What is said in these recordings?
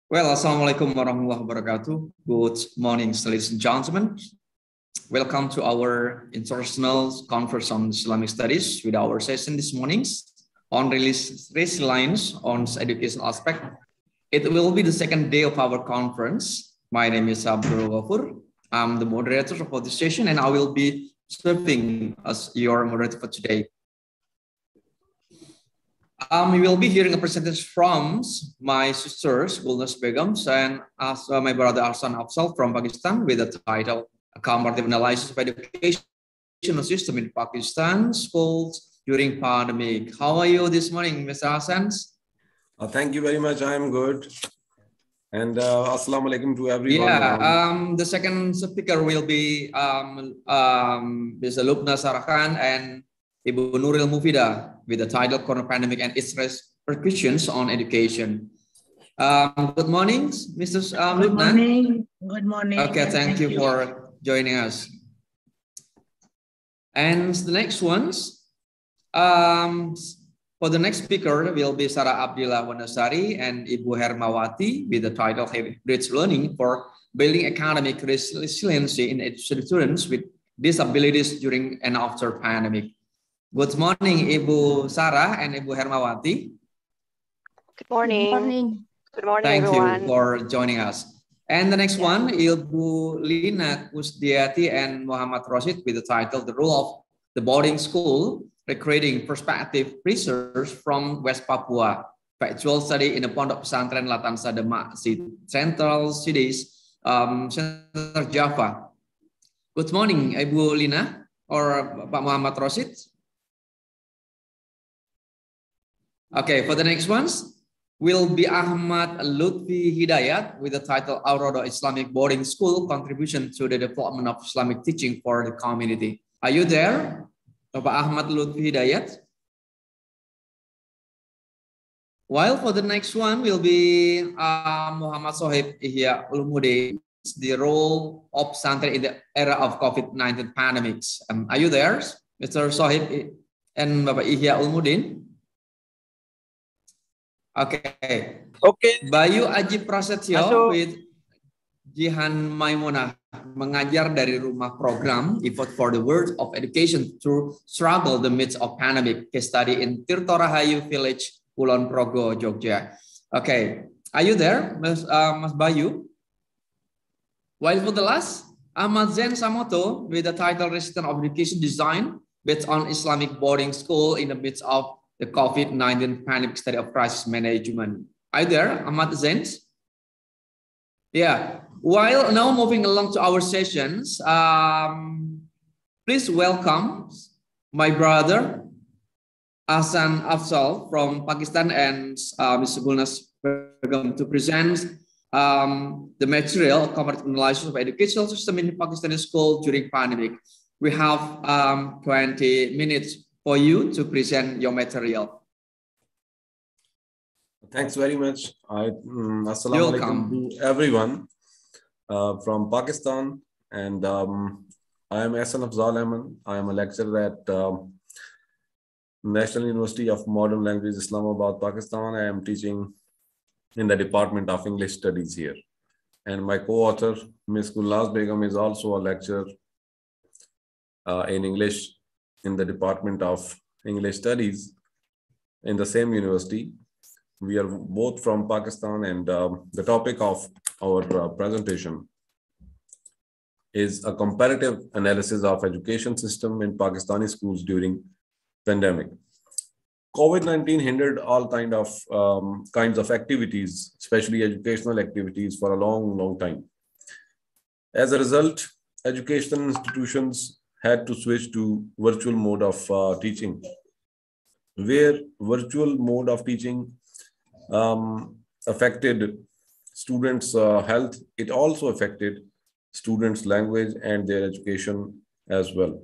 Well, Assalamualaikum warahmatullahi wabarakatuh. Good morning, ladies and gentlemen. Welcome to our international conference on Islamic studies with our session this morning on resilience on educational aspect. It will be the second day of our conference. My name is Abdul Ghafur. I'm the moderator for this session and I will be serving as your moderator for today. We will be hearing a presentation from my sisters, Gulnaz Begum, and my brother Arsan Afzal from Pakistan with the title A Comparative Analysis of Educational System in Pakistan Schools During Pandemic. How are you this morning, Mr. Hassan? Thank you very much. I am good. And assalamu alaikum to everyone. Yeah, the second speaker will be Mr. Lubna Sarakan and Ibu Nuril Mufida with the title Corona Pandemic and its repercussions on education. Good morning, Mr. Good Lubna. morning. Good morning. Okay, thank you for joining us. And the next ones, for the next speaker will be Sarah Abdillah Wanasari and Ibu Hermawati with the title Bridge Learning for Building Academic Resiliency in Students with Disabilities During and After Pandemic. Good morning, Ibu Sarah and Ibu Hermawati. Good morning. Good morning. Good morning, Thank everyone. you for joining us. And the next one, Ibu Lina Kusdiati and Muhammad Rashid with the title The Role of the Boarding School, Recreating Perspective Research from West Papua, Factual Study in the Pondok Pesantren Latansa Demak, Central Cities, Center Java. Good morning, Ibu Lina or Pak Muhammad Rashid. Okay, for the next ones will be Ahmad Lutfi Hidayat with the title Aurora Islamic Boarding School Contribution to the Development of Islamic Teaching for the Community. Are you there, Bapak Ahmad Lutfi Hidayat? While for the next one will be Muhammad Sohib Ihya Ulumuddin, the role of Santri in the era of COVID-19 pandemics. Are you there, Mr. Sohib and Bapak Ihya Ulumuddin? Okay. Bayu Aji Prasetyo with Jihan Maimunah mengajar dari rumah program Effort for the World of Education through Struggle the Midst of Pandemic case study in Tirto Rahayu Village, Kulon Progo, Jogja. Okay, are you there, Mas Bayu? While for the last, Ahmad Zain Samoto with the title Resistance of Education Design based on Islamic Boarding School in the midst of the COVID-19 pandemic study of crisis management. Are you there, Ahmad Zain? Yeah. While now moving along to our sessions, please welcome my brother Hasan Afzal from Pakistan and Mr. Gulnaz Begum to present the material comparative analysis of educational system in Pakistani school during pandemic. We have 20 minutes for you to present your material. Thanks very much. Assalamu alaikum to everyone from Pakistan. And I am Hasan Afzal Ahmed. I am a lecturer at National University of Modern Language, Islamabad, Pakistan. I am teaching in the Department of English Studies here. And my co-author, Ms. Gulnaz Begum, is also a lecturer in English in the Department of English Studies in the same university. We are both from Pakistan, and the topic of our presentation is a comparative analysis of education system in Pakistani schools during pandemic. COVID-19 hindered all kinds of activities, especially educational activities, for a long time. As a result, educational institutions had to switch to virtual mode of teaching, where virtual mode of teaching affected students' health. It also affected students' language and their education as well.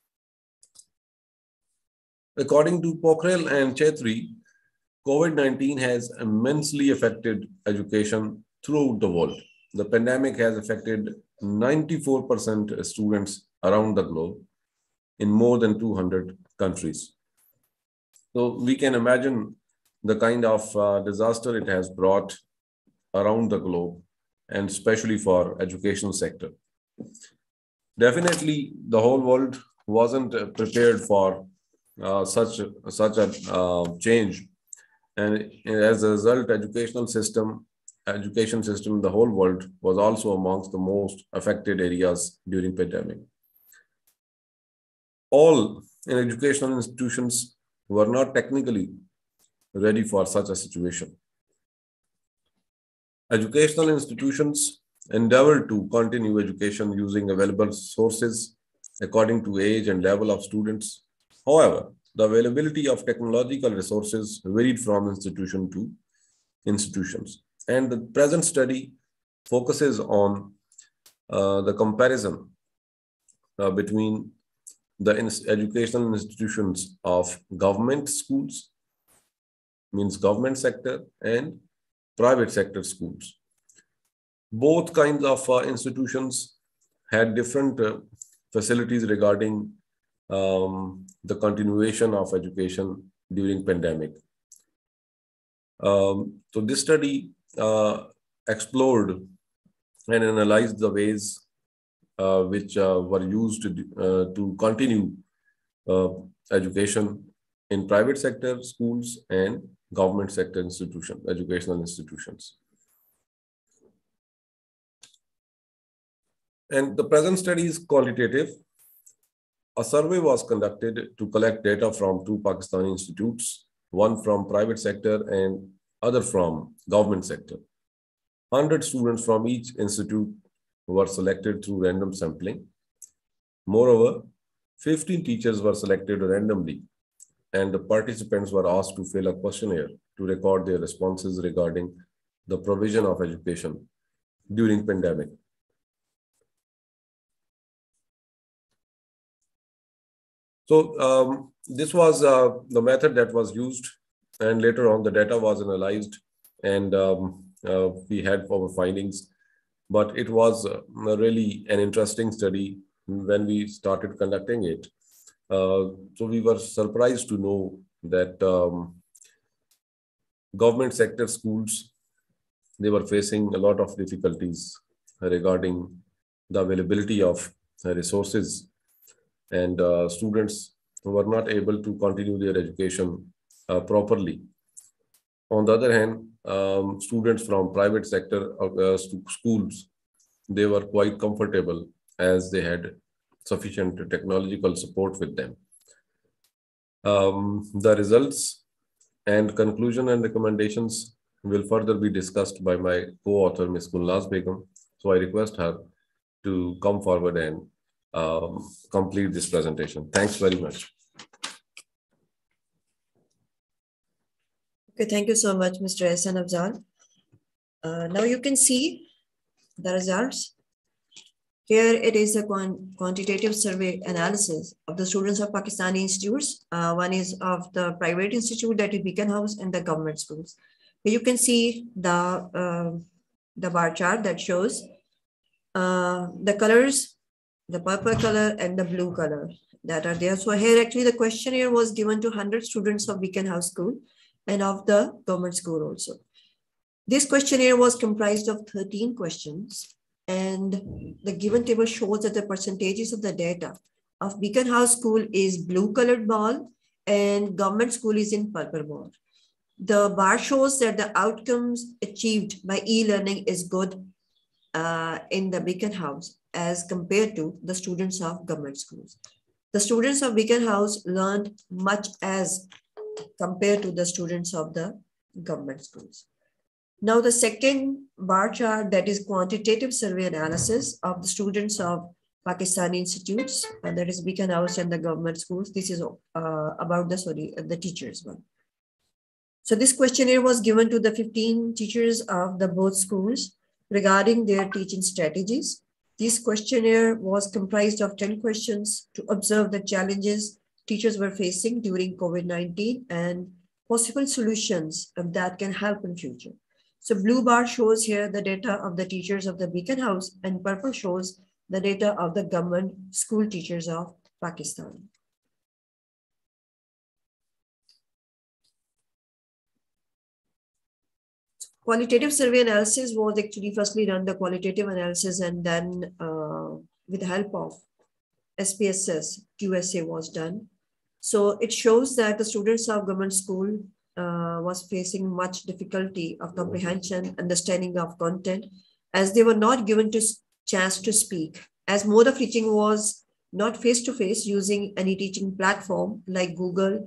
According to Pokhrel and Chetri, COVID-19 has immensely affected education throughout the world. The pandemic has affected 94% students around the globe in more than 200 countries. So we can imagine the kind of disaster it has brought around the globe, and especially for educational sector. Definitely, the whole world wasn't prepared for such a change, and as a result, education system in the whole world was also amongst the most affected areas during pandemic. All in educational institutions were not technically ready for such a situation. Educational institutions endeavored to continue education using available sources according to age and level of students. However, the availability of technological resources varied from institution to institutions. And the present study focuses on the comparison between the educational institutions of government schools, means government sector, and private sector schools. Both kinds of institutions had different facilities regarding the continuation of education during pandemic. So this study explored and analyzed the ways which were used to continue education in private sector schools and government sector institutions, educational institutions. And the present study is qualitative. A survey was conducted to collect data from 2 Pakistani institutes, one from private sector and other from government sector. 100 students from each institute were selected through random sampling. Moreover, 15 teachers were selected randomly, and the participants were asked to fill a questionnaire to record their responses regarding the provision of education during pandemic. So this was the method that was used, and later on the data was analyzed, and we had our findings. But it was really an interesting study when we started conducting it. So we were surprised to know that government sector schools, they were facing a lot of difficulties regarding the availability of resources, and students were not able to continue their education properly. On the other hand, students from private sector schools, they were quite comfortable as they had sufficient technological support with them. The results and conclusion and recommendations will further be discussed by my co-author, Ms. Gulnaz Begum. So I request her to come forward and complete this presentation. Thanks very much. Okay, thank you so much, Mr. Ehsan Afzal. Now you can see the results. Here it is a quantitative survey analysis of the students of Pakistani institutes. One is of the private institute, that is Beacon House, and the government schools. Here you can see the bar chart that shows the colors, the purple color and the blue color that are there. So here actually the questionnaire was given to 100 students of Beacon House School and of the government school also. This questionnaire was comprised of 13 questions, and the given table shows that the percentages of the data of Beacon House School is blue colored ball and government school is in purple ball. The bar shows that the outcomes achieved by e-learning is good in the Beacon House as compared to the students of government schools. The students of Beacon House learned much as compared to the students of the government schools. Now the second bar chart, that is quantitative survey analysis of the students of Pakistani institutes, and that is Beacon House and the government schools. This is about the teachers one. So this questionnaire was given to the 15 teachers of the both schools regarding their teaching strategies. This questionnaire was comprised of 10 questions to observe the challenges teachers were facing during COVID-19 and possible solutions that can help in future. So blue bar shows here the data of the teachers of the Beacon House, and purple shows the data of the government school teachers of Pakistan. qualitative survey analysis was actually firstly done the qualitative analysis, and then with the help of SPSS, QSA was done. So it shows that the students of government school was facing much difficulty of comprehension, understanding of content, as they were not given to chance to speak. As mode of teaching was not face-to-face using any teaching platform like Google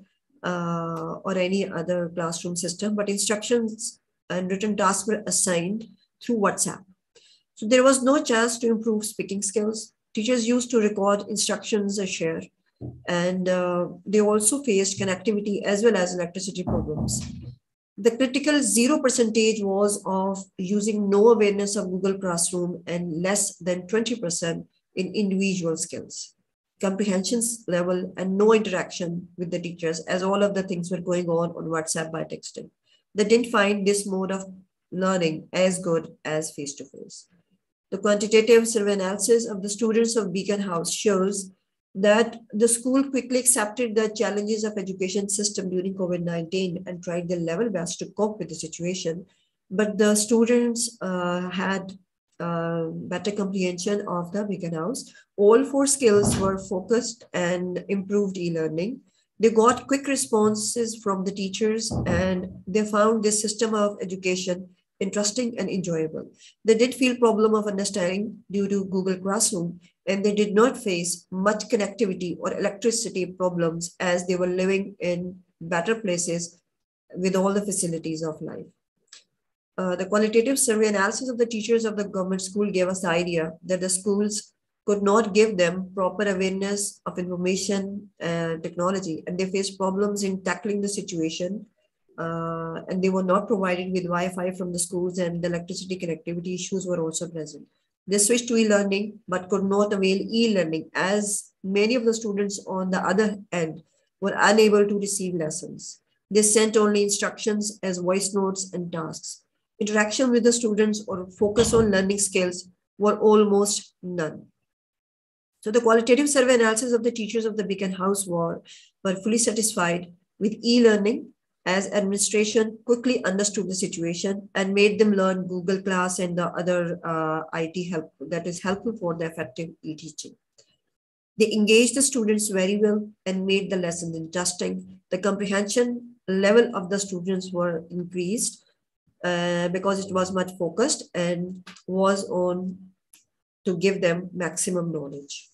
or any other classroom system, but instructions and written tasks were assigned through WhatsApp. So there was no chance to improve speaking skills. Teachers used to record instructions and share, and they also faced connectivity as well as electricity problems. The critical 0% was of using no awareness of Google Classroom and less than 20% in individual skills, comprehension level, and no interaction with the teachers, as all of the things were going on WhatsApp by texting. They didn't find this mode of learning as good as face-to-face. The quantitative survey analysis of the students of Beacon House shows that the school quickly accepted the challenges of education system during COVID-19 and tried their level best to cope with the situation. But the students had better comprehension of the Beacon House. All 4 skills were focused and improved e-learning. They got quick responses from the teachers, and they found this system of education interesting and enjoyable. They did feel problem of understanding due to Google Classroom, and they did not face much connectivity or electricity problems as they were living in better places with all the facilities of life. The qualitative survey analysis of the teachers of the government school gave us the idea that the schools could not give them proper awareness of information technology, and they faced problems in tackling the situation. And they were not provided with Wi-Fi from the schools, and the electricity connectivity issues were also present. They switched to e-learning, but could not avail e-learning, as many of the students on the other end were unable to receive lessons. They sent only instructions as voice notes and tasks. Interaction with the students or focus on learning skills were almost none. So the qualitative survey analysis of the teachers of the Beacon House were fully satisfied with e-learning, as administration quickly understood the situation and made them learn Google Class and the other IT help that is helpful for the effective e-teaching. They engaged the students very well and made the lessons interesting. The comprehension level of the students were increased because it was much focused and was on to give them maximum knowledge.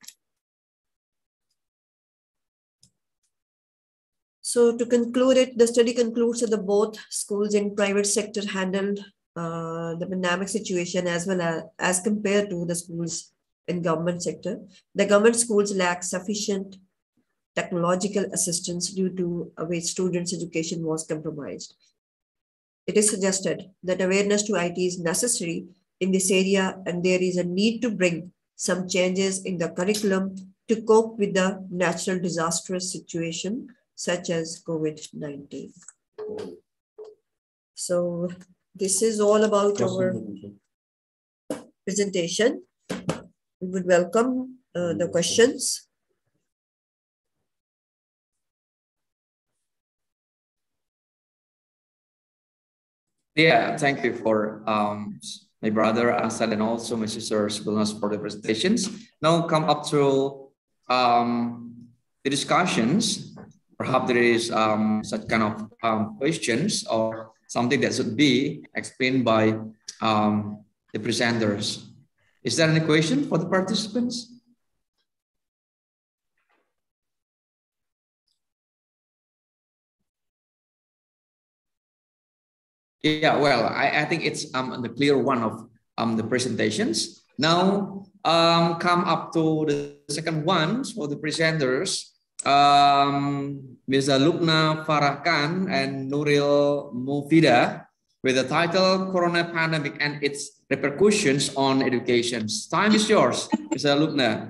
So to conclude it, the study concludes that the both schools in private sector handled the pandemic situation as well as compared to the schools in government sector. The government schools lack sufficient technological assistance due to which students' education was compromised. It is suggested that awareness to IT is necessary in this area, and there is a need to bring some changes in the curriculum to cope with the natural disastrous situation such as COVID-19. So this is all about our presentation. We would welcome the questions. Yeah, thank you for my brother Asad and also my sister Subulnas for the presentations. Now come up to the discussions. Perhaps there is such kind of questions or something that should be explained by the presenters. Is there any question for the participants? Yeah, well, I think it's the clear one of the presentations. Now come up to the second one for the presenters. Ms. Lubna Farahkan and Nuril Mufida with the title Corona Pandemic and its Repercussions on Education. Time is yours, Ms. Lubna.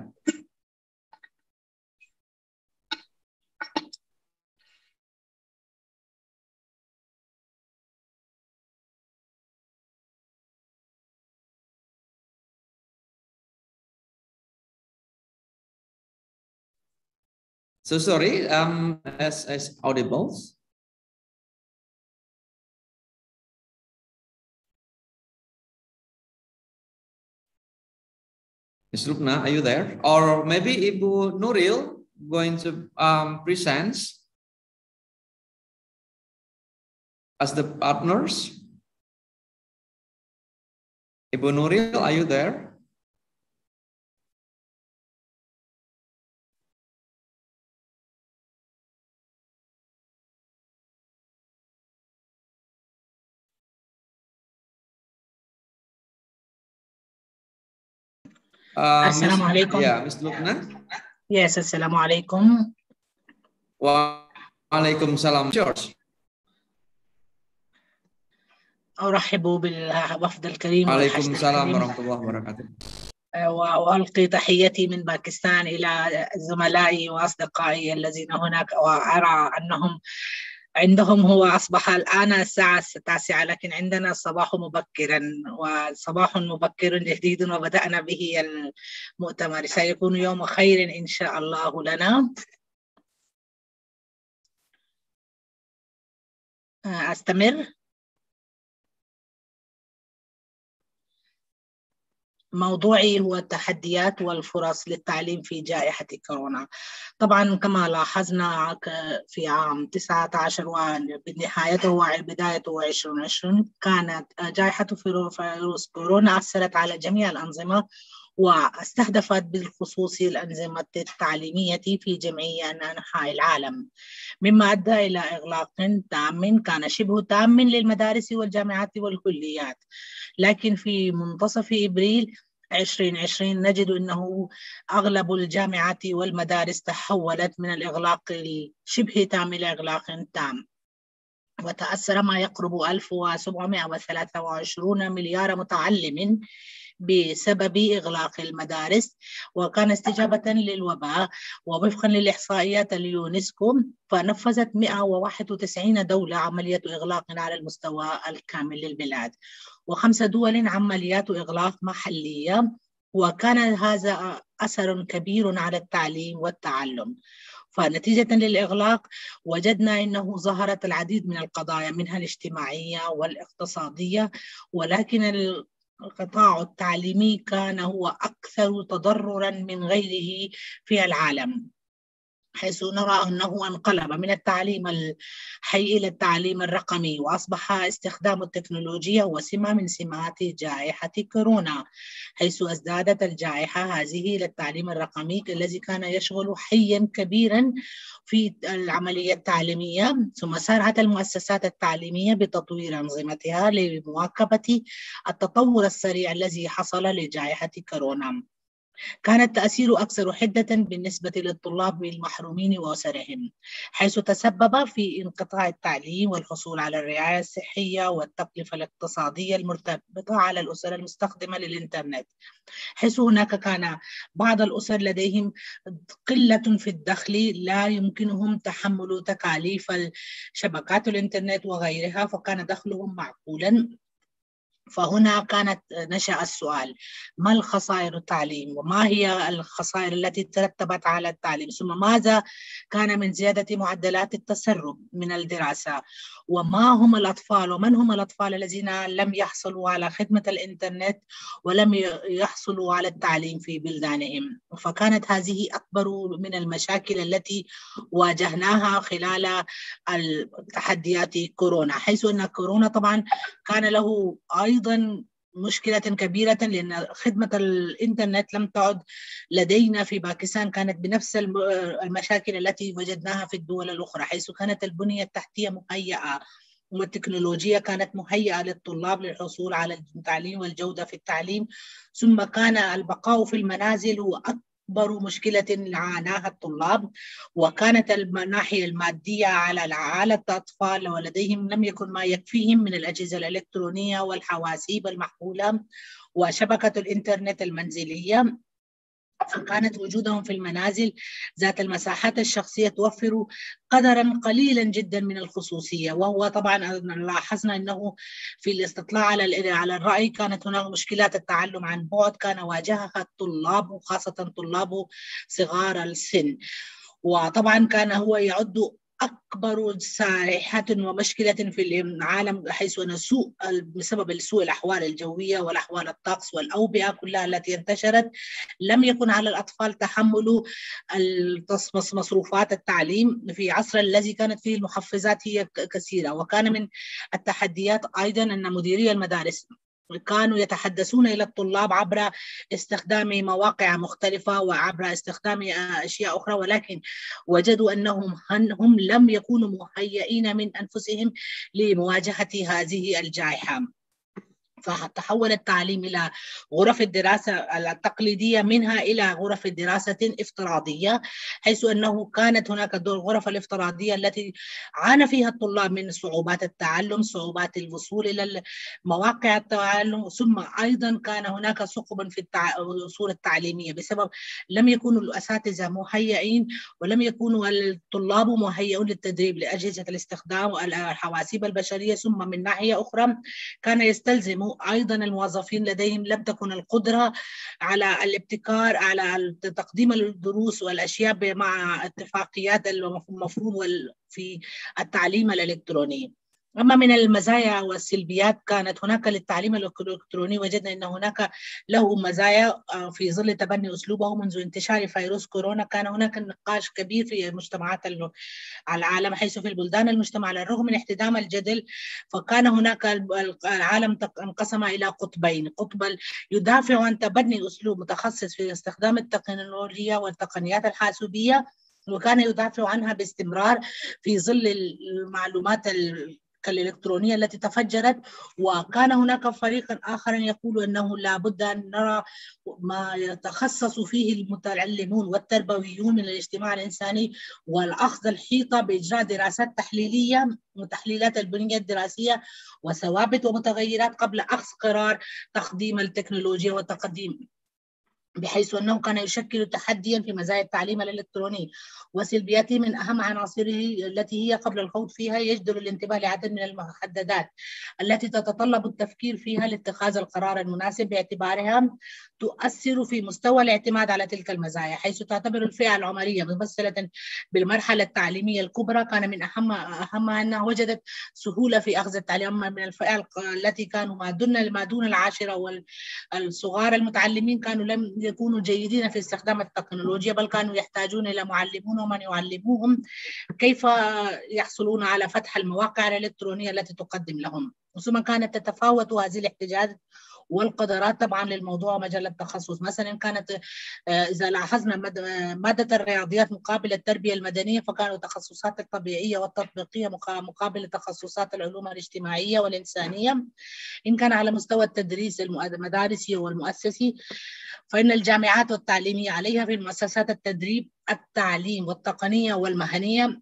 So sorry, as audibles. Ms. Lubna, are you there? Or maybe Ibu Nuril going to present as the partners. Ibu Nuril, are you there? Assalamu alaikum. Yeah, Ms. Lubna. Yes, assalamu alaikum. Waalaikumsalam. George. أرحب بالوفد الكريم وعليكم السلام ورحمة الله وبركاته. وألقي تحيتي من باكستان إلى زملائي وأصدقائي الذين هناك، وأرى أنهم عندهم هو أصبح الآن الساعة 9، لكن عندنا الصباح مبكرا، وصباح مبكر جديد وبدأنا به المؤتمر. سيكون يوم خير إن شاء الله لنا. أستمر. موضوعي هو التحديات والفرص للتعليم في جائحة كورونا. طبعا كما لاحظنا في عام 19 وبنهايته وبدايته 2020 كانت جائحة فيروس كورونا أثرت على جميع الأنظمة، واستهدفت بالخصوص الأنظمة التعليمية في جميع أنحاء العالم، مما أدى إلى إغلاق تام كان شبه تام للمدارس والجامعات والكليات. لكن في منتصف إبريل 2020 نجد أنه أغلب الجامعات والمدارس تحولت من الإغلاق الشبه تام إلى إغلاق تام، وتأثر ما يقرب 1723 مليار متعلم بسبب إغلاق المدارس. وكان استجابة للوباء، ووفقا للإحصائيات اليونسكو فنفذت 191 دولة عملية إغلاق على المستوى الكامل للبلاد، و5 دول عمليات إغلاق محلية، وكان هذا أثر كبير على التعليم والتعلم. فنتيجة للإغلاق وجدنا أنه ظهرت العديد من القضايا منها الاجتماعية والاقتصادية، ولكن القطاع التعليمي كان هو أكثر تضرراً من غيره في العالم، حيث نرى أنه انقلب من التعليم الحي إلى التعليم الرقمي، وأصبح استخدام التكنولوجيا هو سمة من سمات جائحة كورونا، حيث ازدادت الجائحة هذه إلى التعليم الرقمي الذي كان يشغل حيزاً كبيراً في العملية التعليمية. ثم سارعت المؤسسات التعليمية بتطوير أنظمتها لمواكبة التطور السريع الذي حصل لجائحة كورونا. كان التأثير أكثر حدة بالنسبة للطلاب المحرومين وأسرهم، حيث تسبب في انقطاع التعليم والحصول على الرعاية الصحية والتكلفة الاقتصادية المرتبطة على الأسر المستخدمة للإنترنت، حيث هناك كان بعض الأسر لديهم قلة في الدخل لا يمكنهم تحمل تكاليف شبكات الإنترنت وغيرها، فكان دخلهم معقولا. فهنا نشأ السؤال: ما الخسائر التعليم؟ وما هي الخسائر التي ترتبت على التعليم؟ ثم ماذا كان من زيادة معدلات التسرب من الدراسة؟ وما هم الأطفال ومن هم الأطفال الذين لم يحصلوا على خدمة الإنترنت ولم يحصلوا على التعليم في بلدانهم؟ فكانت هذه أكبر من المشاكل التي واجهناها خلال التحديات كورونا، حيث أن كورونا طبعا كان له أيضا مشكلة كبيرة، لأن خدمة الإنترنت لم تعد لدينا في باكستان كانت بنفس المشاكل التي وجدناها في الدول الأخرى، حيث كانت البنية التحتية مهيئة والتكنولوجيا كانت مهيئة للطلاب للحصول على التعليم والجودة في التعليم. ثم كان البقاء في المنازل هو أكبر مشكلة عاناها الطلاب، وكانت الناحية المادية على الأطفال ولديهم لم يكن ما يكفيهم من الأجهزة الإلكترونية والحواسيب المحمولة وشبكة الإنترنت المنزلية، فكانت وجودهم في المنازل ذات المساحات الشخصية توفر قدرا قليلا جدا من الخصوصية. وهو طبعا لاحظنا أنه في الاستطلاع على الرأي كانت هناك مشكلات التعلم عن بعد كان واجهها الطلاب وخاصة طلاب صغار السن، وطبعا كان هو يعد أكبر صيحة ومشكلة في العالم، حيث أن بسبب سوء الأحوال الجوية والأحوال الطقس والأوبئة كلها التي انتشرت، لم يكن على الأطفال تحمل مصروفات التعليم في عصر الذي كانت فيه المحفزات هي كثيرة. وكان من التحديات أيضا أن مديري المدارس كانوا يتحدثون إلى الطلاب عبر استخدام مواقع مختلفة وعبر استخدام أشياء أخرى، ولكن وجدوا أنهم هم لم يكونوا مهيئين من أنفسهم لمواجهة هذه الجائحة. فتحول التعليم إلى غرف الدراسة التقليدية منها إلى غرف دراسة افتراضية، حيث أنه كانت هناك الغرف الافتراضية التي عانى فيها الطلاب من صعوبات التعلم، صعوبات الوصول إلى مواقع التعلم، ثم أيضا كان هناك ثقب في الوصول التعليمية بسبب لم يكونوا الأساتذة مهيئين ولم يكونوا الطلاب مهيئون للتدريب لأجهزة الاستخدام والحواسيب البشرية. ثم من ناحية أخرى كان يستلزم أيضا الموظفين لديهم لم تكن القدرة على الابتكار، على تقديم الدروس والأشياء مع اتفاقيات المفروض في التعليم الإلكتروني. أما من المزايا والسلبيات كانت هناك للتعليم الإلكتروني، وجدنا أن هناك له مزايا في ظل تبني أسلوبه منذ انتشار فيروس كورونا. كان هناك نقاش كبير في مجتمعات العالم، حيث في البلدان المجتمع على الرغم من احتدام الجدل فكان هناك العالم انقسم إلى قطبين: قطب يدافع عن تبني أسلوب متخصص في استخدام التكنولوجيا والتقنيات الحاسوبية، وكان يدافع عنها باستمرار في ظل المعلومات الإلكترونية التي تفجرت. وكان هناك فريق آخر يقول أنه لا بد أن نرى ما يتخصص فيه المتعلمون والتربويون من الاجتماع الإنساني والأخذ الحيطة بإجراء دراسات تحليلية وتحليلات البنية الدراسية وثوابت ومتغيرات قبل أخذ قرار تقديم التكنولوجيا والتقديم، بحيث أنه كان يشكل تحديا في مزايا التعليم الإلكتروني وسلبياته. من أهم عناصره التي هي قبل الخوض فيها يجدر الانتباه لعدد من المحددات التي تتطلب التفكير فيها لاتخاذ القرار المناسب، باعتبارها تؤثر في مستوى الاعتماد على تلك المزايا، حيث تعتبر الفئة العمرية ممثلة بالمرحلة التعليمية الكبرى كان من أهمها أنها وجدت سهولة في أخذ التعليم. أما من الفئة التي كانوا ما دون العاشرة والصغار المتعلمين كانوا لم يكونوا جيدين في استخدام التكنولوجيا، بل كانوا يحتاجون إلى معلمون ومن يعلموهم كيف يحصلون على فتح المواقع الإلكترونية التي تقدم لهم. ثم كانت تتفاوت هذه الاحتياجات والقدرات طبعا للموضوع ومجال التخصص. مثلا كانت إذا لاحظنا مادة الرياضيات مقابل التربية المدنية، فكانوا التخصصات الطبيعية والتطبيقية مقابل تخصصات العلوم الاجتماعية والإنسانية. إن كان على مستوى التدريس المدارسي والمؤسسي، فإن الجامعات والتعليمية عليها في المؤسسات التدريب التعليم والتقنية والمهنية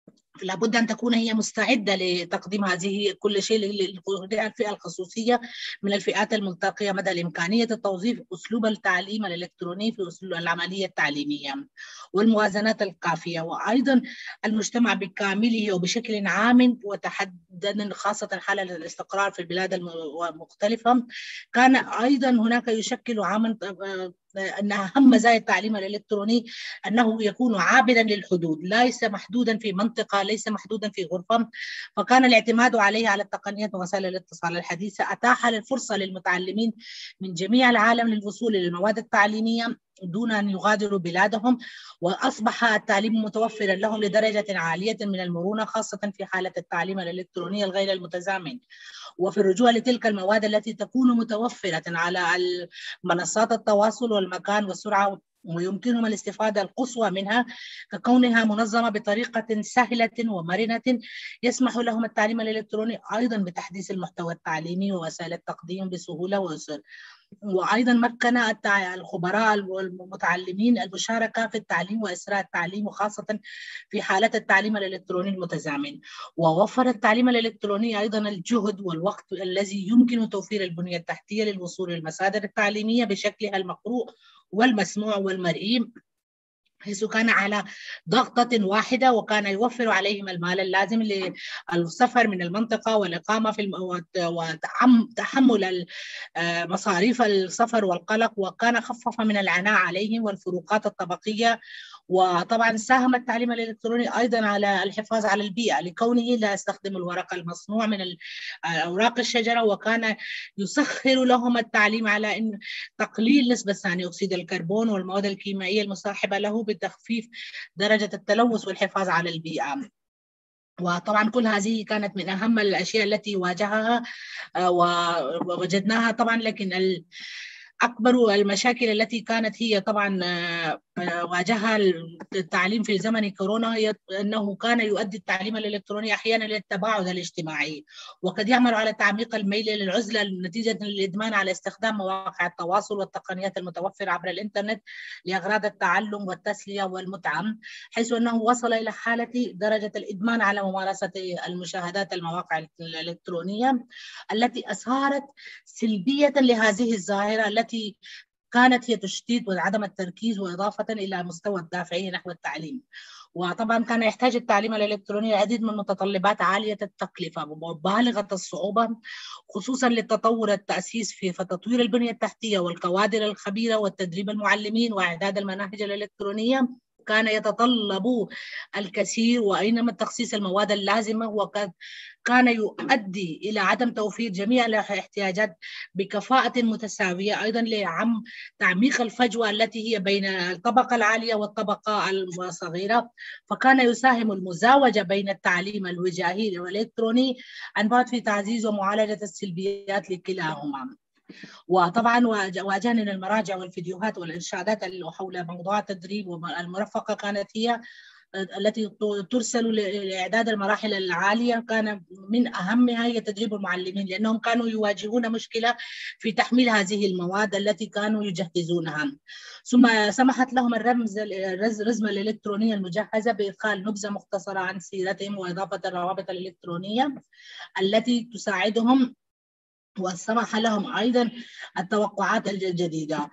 لابد أن تكون هي مستعدة لتقديم هذه كل شيء للفئة الخصوصية من الفئات الملتقية مدى الإمكانية توظيف أسلوب التعليم الإلكتروني في أسلوب العملية التعليمية والموازنات الكافية. وأيضا المجتمع بكامله وبشكل عام وتحديدا خاصة حالة الاستقرار في البلاد المختلفة كان أيضا هناك يشكل عامل أن أهم مزايا التعليم الإلكتروني أنه يكون عابرا للحدود، ليس محدودا في منطقة، ليس محدودا في غرفة. فكان الاعتماد عليه على التقنيات ووسائل الاتصال الحديثة أتاح الفرصة للمتعلمين من جميع العالم للوصول للمواد التعليمية دون أن يغادروا بلادهم، وأصبح التعليم متوفرا لهم لدرجة عالية من المرونة، خاصة في حالة التعليم الإلكتروني الغير المتزامن. وفي الرجوع لتلك المواد التي تكون متوفرة على منصات التواصل والمكان والسرعة، ويمكنهم الاستفادة القصوى منها ككونها منظمة بطريقة سهلة ومرنة، يسمح لهم التعليم الإلكتروني أيضا بتحديث المحتوى التعليمي ووسائل التقديم بسهولة ويسر. وأيضا مكن الخبراء والمتعلمين المشاركة في التعليم وإسراء التعليم، وخاصة في حالة التعليم الإلكتروني المتزامن. ووفر التعليم الإلكتروني أيضا الجهد والوقت الذي يمكن توفير البنية التحتية للوصول للمصادر التعليمية بشكلها المقروء والمسموع والمرئي حيث كان على ضغطة واحدة، وكان يوفر عليهم المال اللازم للسفر من المنطقة والإقامة في وتحمل مصاريف السفر والقلق، وكان خفف من العناء عليهم والفروقات الطبقية. وطبعا ساهم التعليم الإلكتروني أيضا على الحفاظ على البيئة لكونه لا يستخدم الورق المصنوع من أوراق الشجرة، وكان يسخر لهم التعليم على إن تقليل نسبة ثاني أكسيد الكربون والمواد الكيميائية المصاحبة له بتخفيف درجة التلوث والحفاظ على البيئة. وطبعا كل هذه كانت من أهم الأشياء التي واجهها ووجدناها طبعا. لكن أكبر المشاكل التي كانت هي طبعا واجهها التعليم في زمن كورونا هي أنه كان يؤدي التعليم الإلكتروني أحيانا للتباعد الاجتماعي، وقد يعمل على تعميق الميل للعزلة نتيجة للإدمان على استخدام مواقع التواصل والتقنيات المتوفرة عبر الإنترنت لأغراض التعلم والتسلية والمتعة، حيث أنه وصل إلى حالة درجة الإدمان على ممارسة المشاهدات المواقع الإلكترونية التي أظهرت سلبية لهذه الظاهرة التي كانت هي تشتيت وعدم التركيز، وإضافة إلى مستوى الدافعية نحو التعليم. وطبعا كان يحتاج التعليم الإلكتروني العديد من متطلبات عالية التكلفة وبالغة الصعوبة، خصوصا للتطور التأسيس في تطوير البنية التحتية والكوادر الخبيرة والتدريب المعلمين وإعداد المناهج الإلكترونية. كان يتطلب الكثير، وأينما تخصيص المواد اللازمة، وقد كان يؤدي إلى عدم توفير جميع الاحتياجات بكفاءة متساوية، أيضا لعم تعميق الفجوة التي هي بين الطبقة العالية والطبقة الصغيرة. فكان يساهم المزاوجة بين التعليم الوجاهي والإلكتروني عن بعد في تعزيز ومعالجة السلبيات لكلاهما. وطبعا واجهنا المراجع والفيديوهات والإرشادات حول موضوعات التدريب والمرفقة كانت هي التي ترسل لإعداد المراحل العالية. كان من أهمها هي تدريب المعلمين، لأنهم كانوا يواجهون مشكلة في تحميل هذه المواد التي كانوا يجهزونها. ثم سمحت لهم الرزمة الإلكترونية المجهزة بإدخال نبذة مختصرة عن سيرتهم وإضافة الروابط الإلكترونية التي تساعدهم، وسمح لهم أيضا التوقعات الجديدة.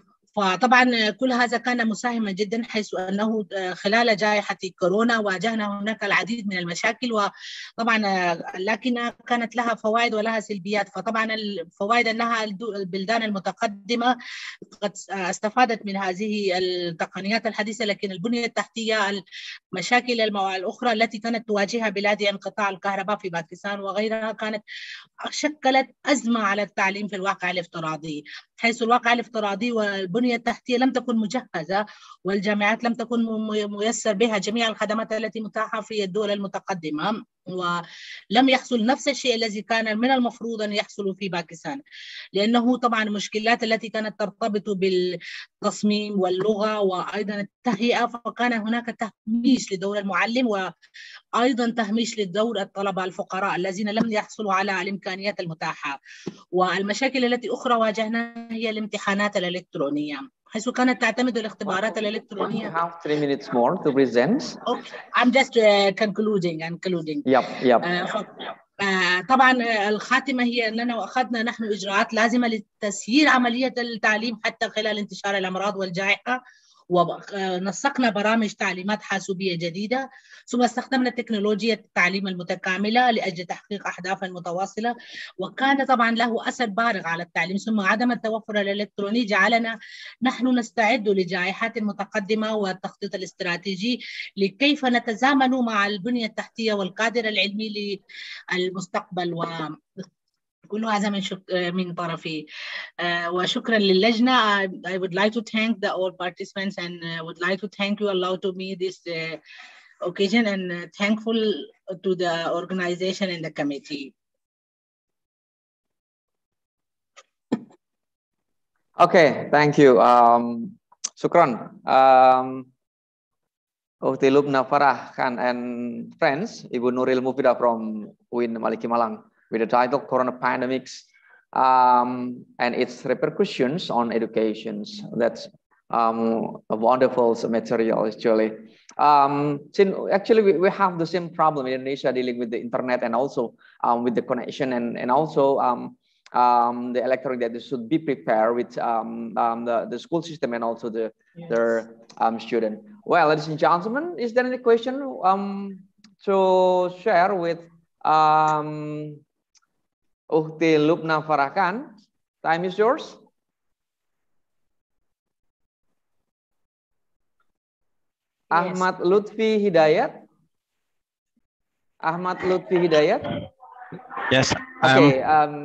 فطبعا كل هذا كان مساهما جدا، حيث أنه خلال جائحة كورونا واجهنا هناك العديد من المشاكل، وطبعا لكنها كانت لها فوائد ولها سلبيات. فطبعا الفوائد أنها البلدان المتقدمة قد استفادت من هذه التقنيات الحديثة، لكن البنية التحتية المشاكل الأخرى التي كانت تواجهها بلادي انقطاع الكهرباء في باكستان وغيرها كانت شكلت أزمة على التعليم في الواقع الافتراضي، حيث الواقع الافتراضي والبنية التحتية لم تكن مجهزة، والجامعات لم تكن ميسر بها جميع الخدمات التي متاحة في الدول المتقدمة، ولم يحصل نفس الشيء الذي كان من المفروض أن يحصل في باكستان، لأنه طبعا المشكلات التي كانت ترتبط بالتصميم واللغة وأيضا التهيئة، فكان هناك تهميش لدور المعلم وأيضا تهميش لدور الطلبة الفقراء الذين لم يحصلوا على الإمكانيات المتاحة. والمشاكل التي أخرى واجهناها هي الامتحانات الإلكترونية، حيث كانت تعتمد الاختبارات الإلكترونية. You have 3 minutes more to present. Okay, I'm just concluding. Yep. طبعا الخاتمة هي أننا أخذنا نحن إجراءات لازمة لتسيير عملية التعليم حتى خلال انتشار الأمراض والجائحة، ونسقنا برامج تعليمات حاسوبية جديدة، ثم استخدمنا تكنولوجيا التعليم المتكاملة لأجل تحقيق أهداف متواصلة، وكان طبعا له أثر بارع على التعليم. ثم عدم التوفر الإلكتروني جعلنا نحن نستعد لجائحات متقدمة والتخطيط الاستراتيجي لكيف نتزامن مع البنية التحتية والقادر العلمي للمستقبل. كل هذا من طرفي، وشكرا للجنة. I would like to thank all participants and would like to thank you allowed to me this occasion, and thankful to the organization and the committee. Okay, thank you. Shukran. Ukhti Lubna Farah Khan and friends, Ibu Nuril Mufidah from UIN Maliki Malang, with the title Corona Pandemics and its repercussions on education. That's a wonderful material, actually. Since actually we have the same problem in Indonesia, dealing with the internet and also with the connection and also the electronic that they should be prepared with the school system and also their student. Well, ladies and gentlemen, is there any question to share with Ukhti Lubna Farahkan? Time is yours. Yes. Ahmad Lutfi Hidayat. Ahmad Lutfi Hidayat. Yes. Okay.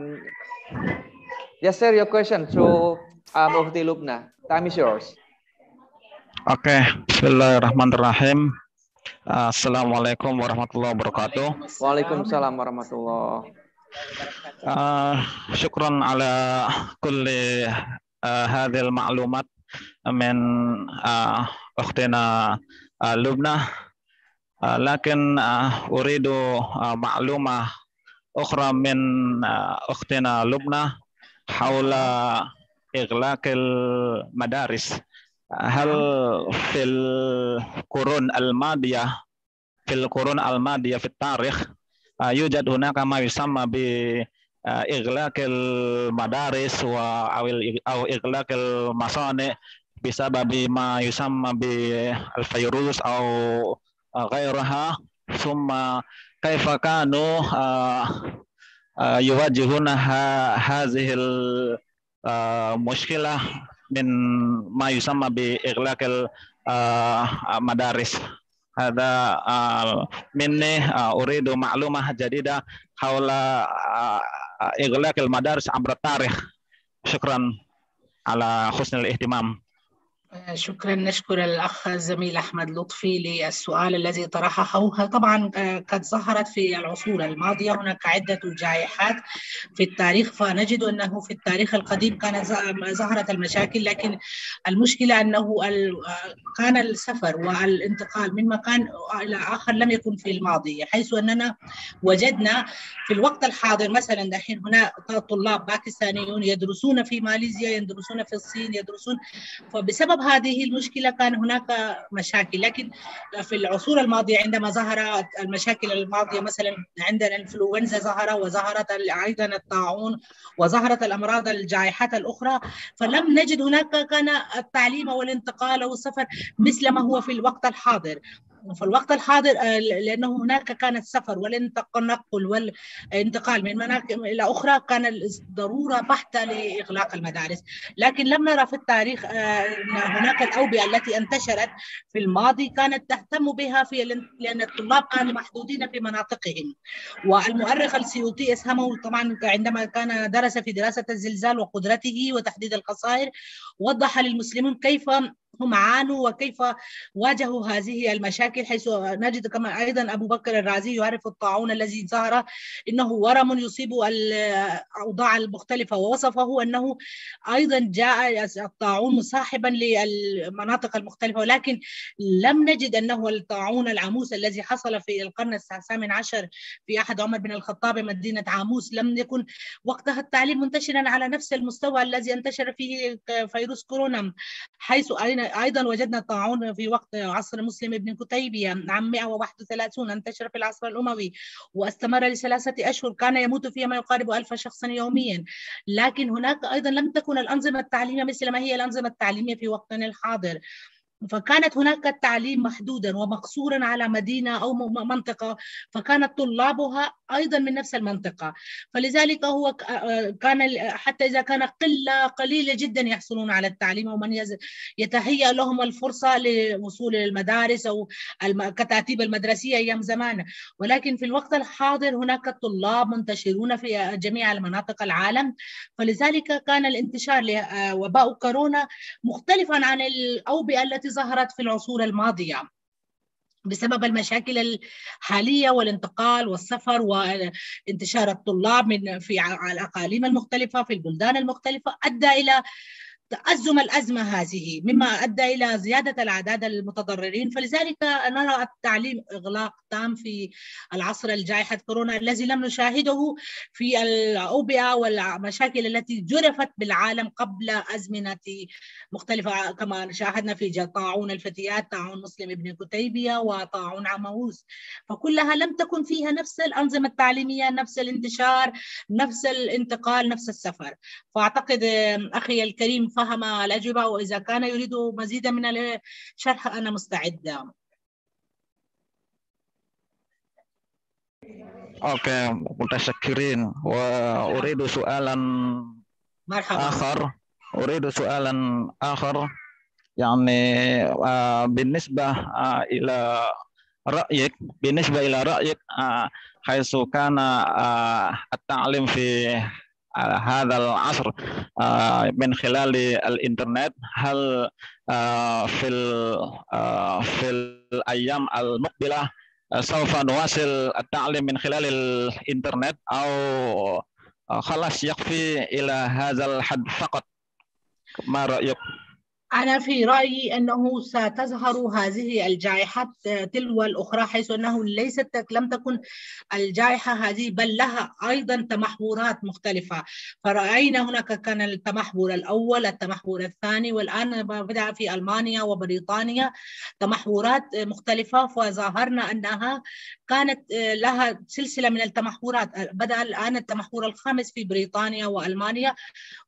Just share your question to Ukhti Lubna. Time is yours. Okay. Bismillahirrahmanirrahim. Assalamualaikum warahmatullahi wabarakatuh. Waalaikumsalam warahmatullahi wabarakatuh. Syukran ala kulli hadhil ma'lumat min ukhtina Lubna. Lakin uridu ma'lumah ukhra min ukhtina Lubna hawla ighlaqil madaris. هل في القرون الماضية في التاريخ يوجد هناك ما يسمى بإغلاق المدارس أو إغلاق المصانع بسبب ما يسمى بالفيروس أو غيرها ثم كيف كانوا يواجهون هذه المشكلة من ما يسمى بإغلاق المدارس. هذا مني أريد معلومة جديدة حول إغلاق المدارس عبر التاريخ. شكرا على حسن الاهتمام. شكرا. نشكر الأخ الزميل أحمد لطفي للسؤال الذي طرحه. طبعا قد ظهرت في العصور الماضية هناك عدة جائحات في التاريخ، فنجد أنه في التاريخ القديم كانت ظهرت المشاكل، لكن المشكلة أنه كان السفر والانتقال من مكان إلى آخر لم يكن في الماضي، حيث أننا وجدنا في الوقت الحاضر مثلا دحين هنا طلاب باكستانيون يدرسون في ماليزيا، يدرسون في الصين، يدرسون، فبسبب هذه المشكلة كان هناك مشاكل. لكن في العصور الماضية عندما ظهرت المشاكل الماضية مثلا عندنا الإنفلونزا ظهر، وظهرت أيضا الطاعون، وظهرت الأمراض الجائحات الأخرى، فلم نجد هناك كان التعليم والانتقال والسفر مثل ما هو في الوقت الحاضر. في الوقت الحاضر لأنه هناك كان السفر والتنقل والانتقال من مناطق إلى أخرى كان ضرورة بحتة لإغلاق المدارس. لكن لم نرى في التاريخ هناك الأوبئة التي انتشرت في الماضي كانت تهتم بها لأن الطلاب كانوا محدودين في مناطقهم. والمؤرخ السيوطي اسهمه طبعا عندما كان درس في دراسة الزلزال وقدرته وتحديد الخسائر، وضح للمسلمين كيف هم عانوا وكيف واجهوا هذه المشاكل، حيث نجد كما أيضا أبو بكر الرازي يعرف الطاعون الذي ظهر إنه ورم يصيب الأوضاع المختلفة، ووصفه أنه أيضا جاء الطاعون مصاحبا للمناطق المختلفة، ولكن لم نجد أنه الطاعون العاموس الذي حصل في القرن الثامن عشر في أحد عمر بن الخطاب مدينة عاموس لم يكن وقتها التعليم منتشرا على نفس المستوى الذي انتشر فيه فيروس كورونا، حيث أيضا وجدنا الطاعون في وقت عصر مسلم ابن كتيبية عام 131 انتشر في العصر الأموي واستمر ل3 أشهر، كان يموت فيها ما يقارب 1000 شخص يوميا. لكن هناك أيضا لم تكن الأنظمة التعليمية مثل ما هي الأنظمة التعليمية في وقتنا الحاضر، فكانت هناك التعليم محدودا ومقصورا على مدينة أو منطقة، فكانت طلابها أيضا من نفس المنطقة، فلذلك هو كان حتى إذا كان قليلة جدا يحصلون على التعليم ومن يتهيأ لهم الفرصة لوصول للمدارس أو الكتاتيب المدرسية أيام زمان. ولكن في الوقت الحاضر هناك الطلاب منتشرون في جميع المناطق العالم، فلذلك كان الانتشار لوباء كورونا مختلفا عن الأوبئة التي ظهرت في العصور الماضية بسبب المشاكل الحالية والانتقال والسفر وانتشار الطلاب في الأقاليم المختلفة في البلدان المختلفة أدى إلى تأزم الأزمة هذه، مما أدى إلى زيادة الأعداد المتضررين. فلذلك نرى التعليم إغلاق تام في العصر الجائحة كورونا الذي لم نشاهده في الأوبئة والمشاكل التي جرفت بالعالم قبل أزمنة مختلفة، كما شاهدنا في طاعون الفتيات، طاعون مسلم ابن كتيبية، وطاعون عموس، فكلها لم تكن فيها نفس الأنظمة التعليمية، نفس الانتشار، نفس الانتقال، نفس السفر. فأعتقد أخي الكريم فهم الأجوبة، وإذا كان يريد مزيدا من الشرح أنا مستعدة. أوكي، متشكرين. وأريد سؤالا آخر. يعني بالنسبة إلى رأيك حيث كان التعليم في هذا العصر من خلال الإنترنت، هل في الأيام المقبلة سوف نواصل التعليم من خلال الإنترنت أو خلاص يكفي إلى هذا الحد فقط؟ ما رأيك؟ أنا في رأيي أنه ستظهر هذه الجائحات تلو الأخرى، حيث أنه لم تكن الجائحة هذه بل لها أيضا تمحورات مختلفة. فرأينا هناك كان التمحور الأول، التمحور الثاني، والآن بدأ في ألمانيا وبريطانيا تمحورات مختلفة، فظهرنا أنها كانت لها سلسلة من التمحورات. بدأ الآن التمحور الخامس في بريطانيا وألمانيا،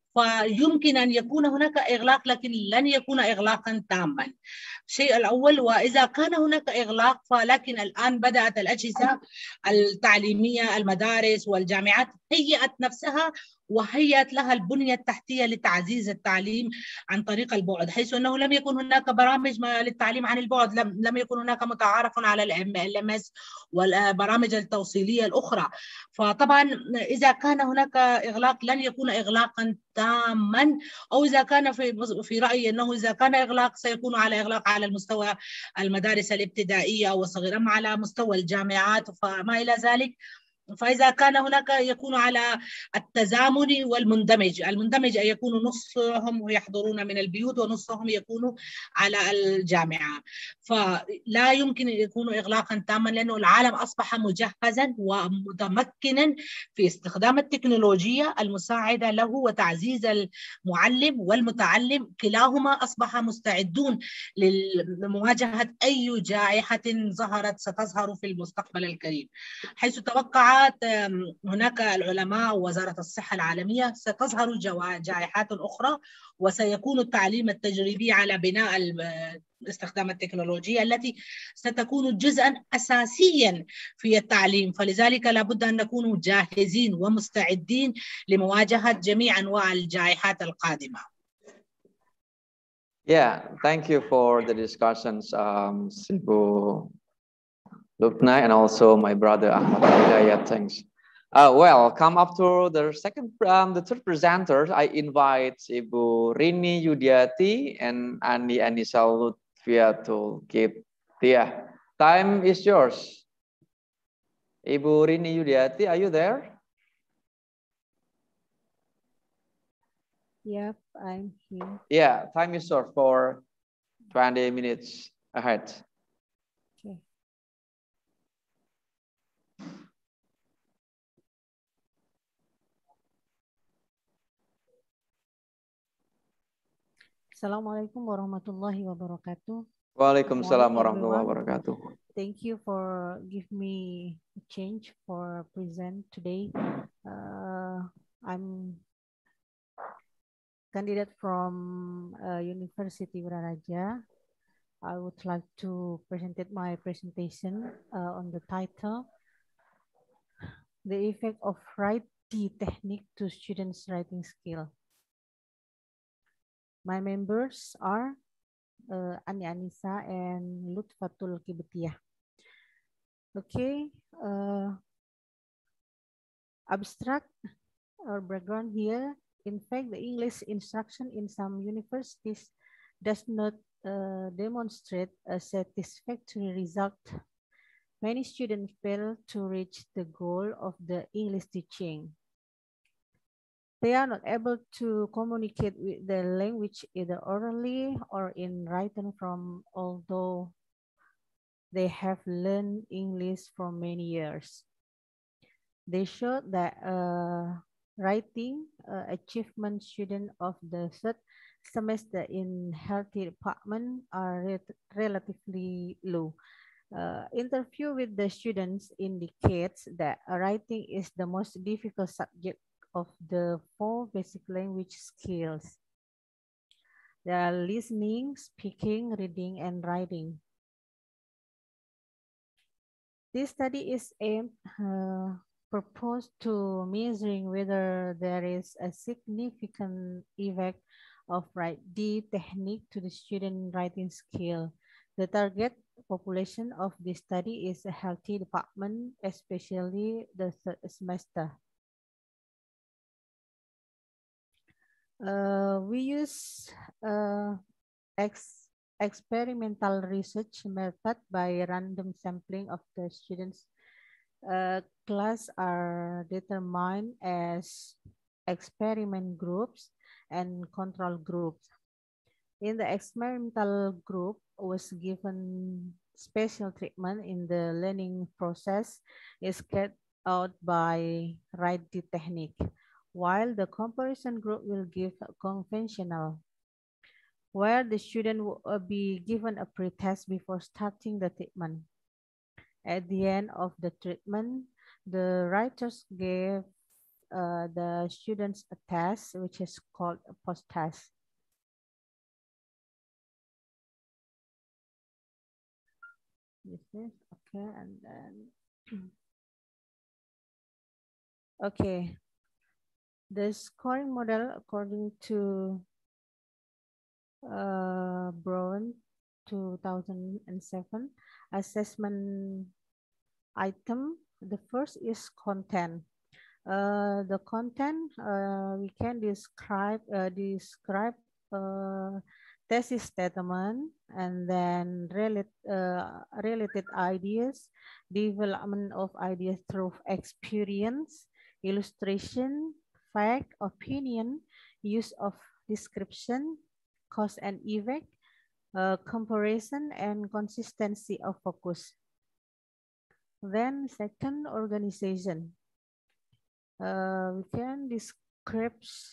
فيمكن أن يكون هناك إغلاق، لكن لن يكون إغلاقا تاما. الشيء الأول، وإذا كان هناك إغلاق فلكن الآن بدأت الأجهزة التعليمية، المدارس والجامعات هيئت نفسها وهيئت لها البنية التحتية لتعزيز التعليم عن طريق البعد، حيث أنه لم يكن هناك برامج للتعليم عن البعد، لم يكن هناك متعارف على الMS والبرامج التوصيلية الأخرى. فطبعا إذا كان هناك إغلاق لن يكون إغلاقا تاما، أو إذا كان في رأيي أنه إذا كان إغلاق سيكون على إغلاق على المستوى المدارس الابتدائية والصغيرة، أما على مستوى الجامعات فما إلى ذلك. فإذا كان هناك يكون على التزامن والمندمج. المندمج أن يكون نصهم يحضرون من البيوت ونصهم يكونوا على الجامعة. فلا يمكن أن يكون إغلاقا تاما، لأنه العالم أصبح مجهزا ومتمكنا في استخدام التكنولوجيا المساعدة له وتعزيز المعلم والمتعلم، كلاهما أصبح مستعدون لمواجهة أي جائحة ستظهر في المستقبل القريب. حيث توقعت هناك العلماء ووزارة الصحة العالمية ستظهر جائحات أخرى، وسيكون التعليم التجريبي على بناء استخدام التكنولوجيا التي ستكون جزءا أساسيا في التعليم. فلذلك لابد أن نكون جاهزين ومستعدين لمواجهة جميع أنواع الجائحات القادمة. Yeah, thank you for the discussions, Sibu Lubna, and also my brother Ahmad Hidayat. Thanks. Well, come up to the third presenter. I invite Ibu Rini Yudiati and Andi Anissa Lutfia to give the time is yours. Ibu Rini Yudiati, are you there? Yep, I'm here. Yeah, time is yours for 20 minutes ahead. Okay. Assalamualaikum warahmatullahi wabarakatuh. Waalaikumsalam warahmatullahi wabarakatuh. Thank you for giving me a chance for present today. I'm candidate from University Wiraraja. I would like to present my presentation on the title, The Effect of Writing Technique to Students' Writing Skill. My members are Ani Anissa and Lutfatul Kibetiyah. Okay, abstract or background here. In fact, the English instruction in some universities does not demonstrate a satisfactory result. Many students fail to reach the goal of the English teaching. They are not able to communicate with the language either orally or in writing although they have learned English for many years. They showed that writing achievement students of the third semester in healthy department are relatively low. Interview with the students indicates that writing is the most difficult subject of the 4 basic language skills. They are listening, speaking, reading, and writing. This study is aimed proposed to measuring whether there is a significant effect of right-D technique to the student writing skill. The target population of this study is a healthy department, especially the third semester. We use experimental research method by random sampling of the students. Class are determined as experiment groups and control groups. In the experimental group was given special treatment in the learning process is carried out by right-D technique, while the comparison group will give conventional, where the student will be given a pretest before starting the treatment. At the end of the treatment, the writers gave the students a test, which is called a post-test. This is okay, and then okay. The scoring model according to Brown 2007 assessment item. The first is content. The content we can describe thesis statement, and then related ideas, development of ideas through experience, illustration, fact, opinion, use of description, cause and effect, comparison, and consistency of focus. Then second, organization. We can describe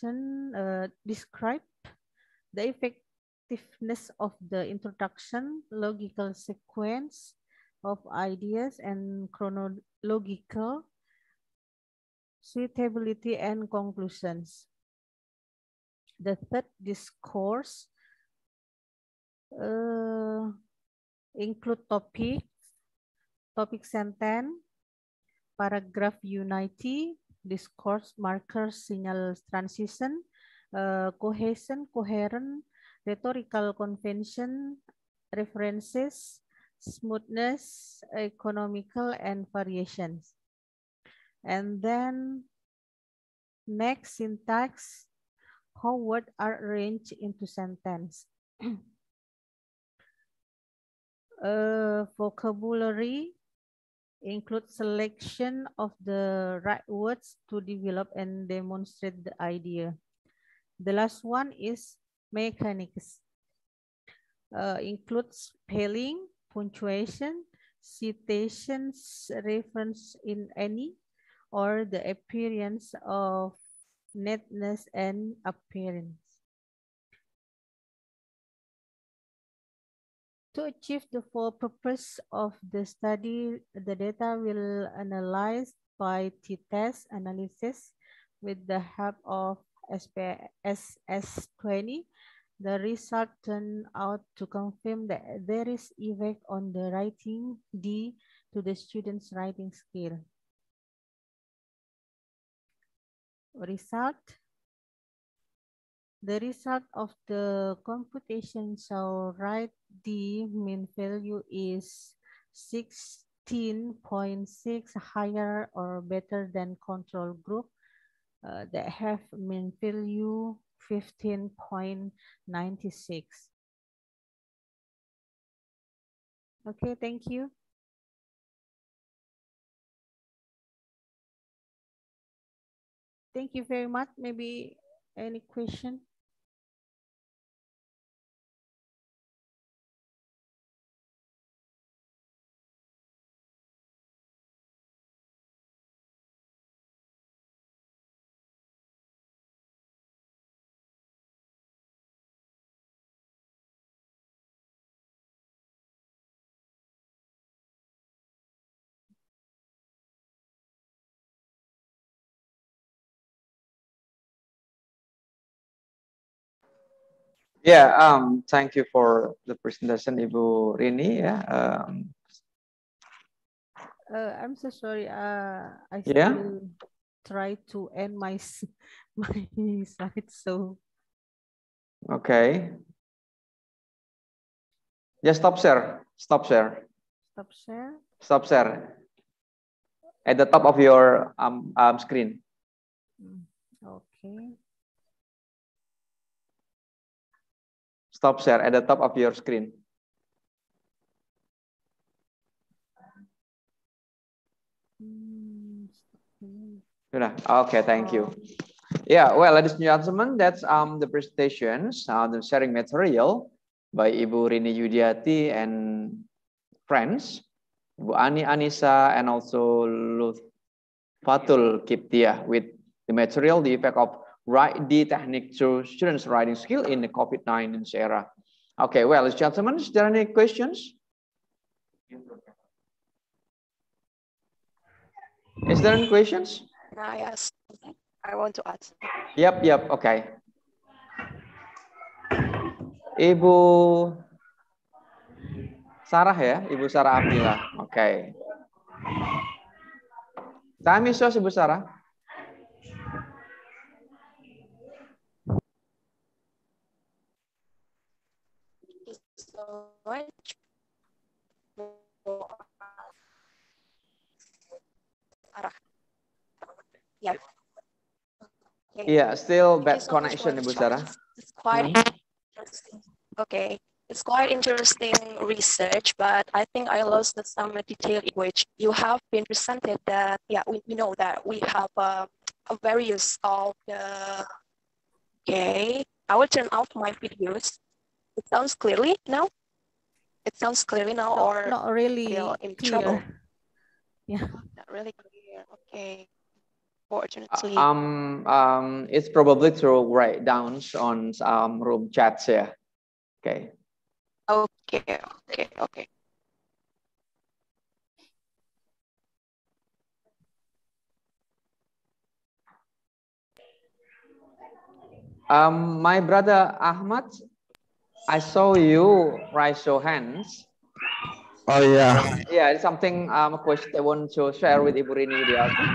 the effectiveness of the introduction, logical sequence of ideas, and chronological suitability and conclusions. The third discourse include topic sentence, paragraph unity, discourse markers, signal transition, cohesion, coherent, rhetorical convention, references, smoothness, economical, and variations. And then next, syntax, how words are arranged into sentence. Vocabulary include selection of the right words to develop and demonstrate the idea. The last one is mechanics. Includes spelling, punctuation, citations, reference in any, or the appearance of neatness and appearance. To achieve the full purpose of the study, the data will analyzed by t-test analysis with the help of SPSS20. The result turned out to confirm that there is effect on the writing D to the student's writing skill. The result of the computation shall write the mean value is 16.6 higher or better than control group that have mean value 15.96. Okay, thank you. Thank you very much. Maybe any question? Yeah, thank you for the presentation, Ibu Rini. Yeah. I'm so sorry. I Yeah. still try to end my slide. So. Okay. Just stop share. Stop share. Stop share. Stop share. At the top of your screen. Okay. Stop share at the top of your screen. Okay, thank you. Yeah, well, ladies and gentlemen, that's the presentations, the sharing material by Ibu Rini Yudiati and friends, Ibu Ani Anissa, and also Fatul Kiptia with the material, the effect of the technique to students' writing skill in the COVID-19 era. Okay, well, ladies and gentlemen, is there any questions? Is there any questions? Yes, I want to ask. Yep, okay. Ibu Sarah ya, Ibu Sarah Abdillah. Okay. Time is yours, Ibu Sarah. So much. Yeah. Okay. Yeah, still bad So connection, Ibu Sarah. It's quite interesting. Okay. It's quite interesting research, but I think I lost some detail in which you have been presented that, yeah, we know that we have a various of the, okay, I will turn off my videos. It sounds clearly now? It sounds clearly now, or not really in clear. trouble? Yeah. Not really clear. Okay. Fortunately. It's probably through write-downs on room chats ya. Okay. Okay. My brother Ahmad, I saw you raise your hands. Oh yeah. Yeah, it's something a question I want to share with Ibu Rini Yudiati.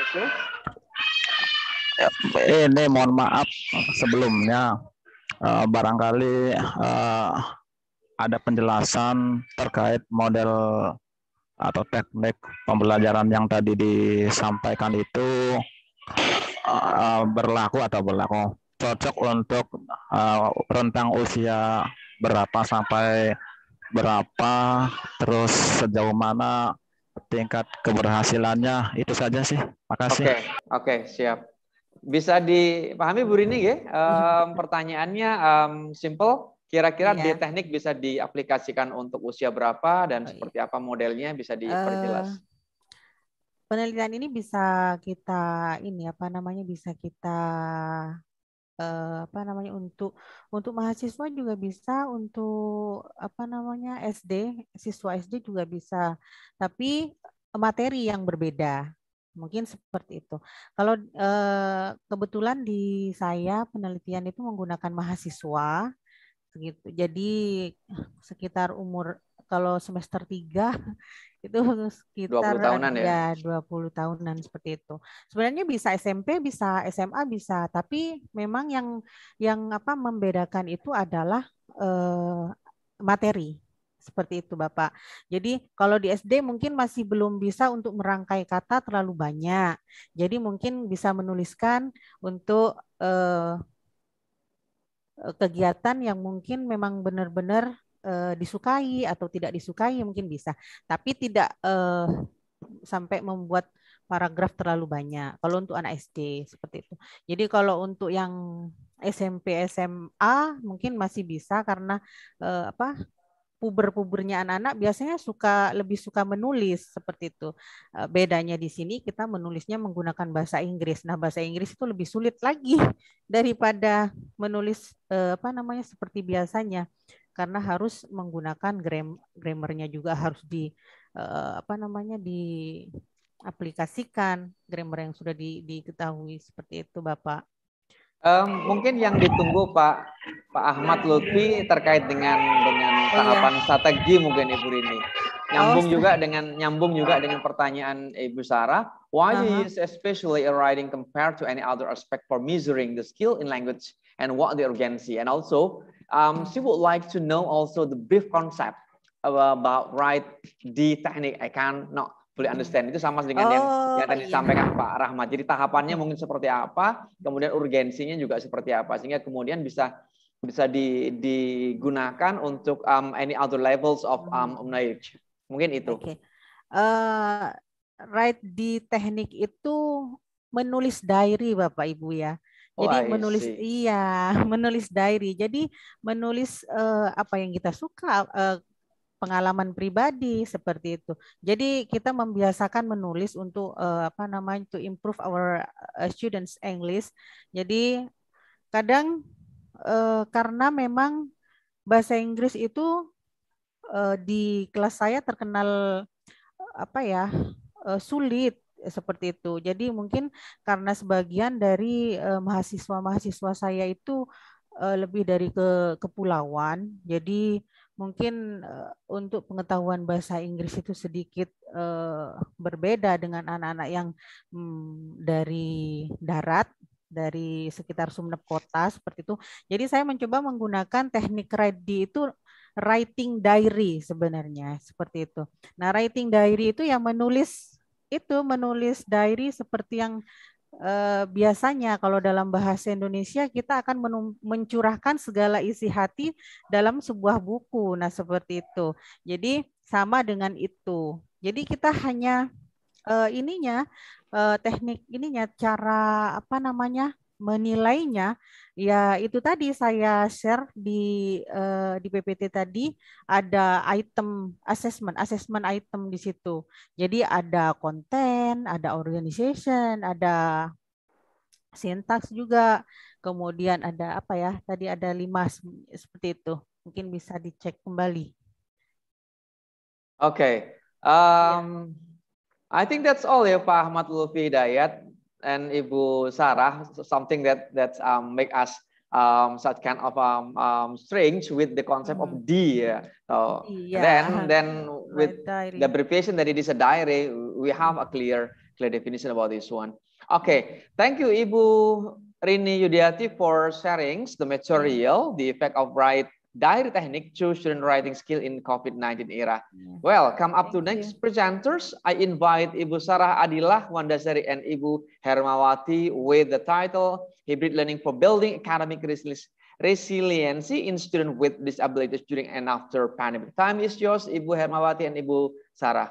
Ini mohon maaf sebelumnya barangkali ada penjelasan terkait model atau teknik pembelajaran yang tadi disampaikan itu berlaku cocok untuk rentang usia berapa sampai berapa, terus sejauh mana tingkat keberhasilannya, itu saja sih. Makasih. Oke, siap. Bisa dipahami Bu Rini ya? Pertanyaannya simple. Kira-kira di teknik bisa diaplikasikan untuk usia berapa dan seperti apa modelnya, bisa diperjelas? Penelitian ini bisa kita untuk mahasiswa juga bisa, untuk SD, siswa SD juga bisa, tapi materi yang berbeda. Mungkin seperti itu. Kalau kebetulan di saya penelitian itu menggunakan mahasiswa gitu. Jadi sekitar umur, kalau semester 3 itu sekitar 20 tahunan ya. 20 tahunan seperti itu. Sebenarnya bisa SMP, bisa SMA, bisa, tapi memang yang membedakan itu adalah materi. Seperti itu, Bapak. Jadi kalau di SD mungkin masih belum bisa untuk merangkai kata terlalu banyak. Jadi mungkin bisa menuliskan untuk kegiatan yang mungkin memang benar-benar disukai atau tidak disukai, mungkin bisa. Tapi tidak sampai membuat paragraf terlalu banyak. Kalau untuk anak SD seperti itu. Jadi kalau untuk yang SMP, SMA mungkin masih bisa, karena puber-pubernya anak-anak biasanya lebih suka menulis seperti itu. Bedanya di sini kita menulisnya menggunakan bahasa Inggris. Nah, bahasa Inggris itu lebih sulit lagi daripada menulis seperti biasanya, karena harus menggunakan grammarnya juga harus diaplikasikan, grammar yang sudah diketahui seperti itu, Bapak. Mungkin yang ditunggu Pak Ahmad Lutfi terkait dengan tahapan strategi mungkin Ibu Rini. Nyambung juga dengan pertanyaan Ibu Sarah. Why do you use especially a writing compared to any other aspect for measuring the skill in language and what the urgency? And also, she would like to know also the brief concept about write di teknik. I cannot fully understand. Itu sama dengan yang tadi disampaikan Pak Rahmat. Jadi tahapannya mungkin seperti apa, kemudian urgensinya juga seperti apa, sehingga kemudian bisa digunakan untuk any other levels of knowledge. Mungkin itu. Write di teknik itu menulis diary Bapak Ibu ya. Jadi menulis diary. Jadi menulis apa yang kita suka, pengalaman pribadi seperti itu. Jadi kita membiasakan menulis untuk to improve our students English. Jadi kadang karena memang bahasa Inggris itu di kelas saya terkenal sulit seperti itu. Jadi mungkin karena sebagian dari mahasiswa saya itu lebih dari kepulauan, jadi mungkin untuk pengetahuan bahasa Inggris itu sedikit berbeda dengan anak-anak yang dari darat, dari sekitar Sumeneb kota seperti itu. Jadi saya mencoba menggunakan teknik writing diary sebenarnya seperti itu. Nah, writing diary itu yang menulis diary seperti yang biasanya kalau dalam bahasa Indonesia kita akan mencurahkan segala isi hati dalam sebuah buku. Nah, seperti itu. Jadi sama dengan itu. Jadi kita hanya teknik cara menilainya ya itu tadi saya share di PPT tadi ada assessment item di situ. Jadi ada konten, ada organization, ada sintaks juga. Kemudian ada tadi ada 5 seperti itu. Mungkin bisa dicek kembali. Okay. I think that's all ya Pak Ahmad Lutfi Hidayat and Ibu Sarah, something that make us such kind of strange with the concept of D. So then with the abbreviation that it is a diary, we have a clear definition about this one. Okay, thank you Ibu Rini Yudiati for sharing the material, the effect of diary technique to student writing skill in COVID-19 era. Well, come up to next presenters. I invite Ibu Sarah Adilah Wandasari and Ibu Hermawati with the title Hybrid Learning for Building Academic Resiliency in Students with Disabilities During and After Pandemic. Time is yours, Ibu Hermawati and Ibu Sarah.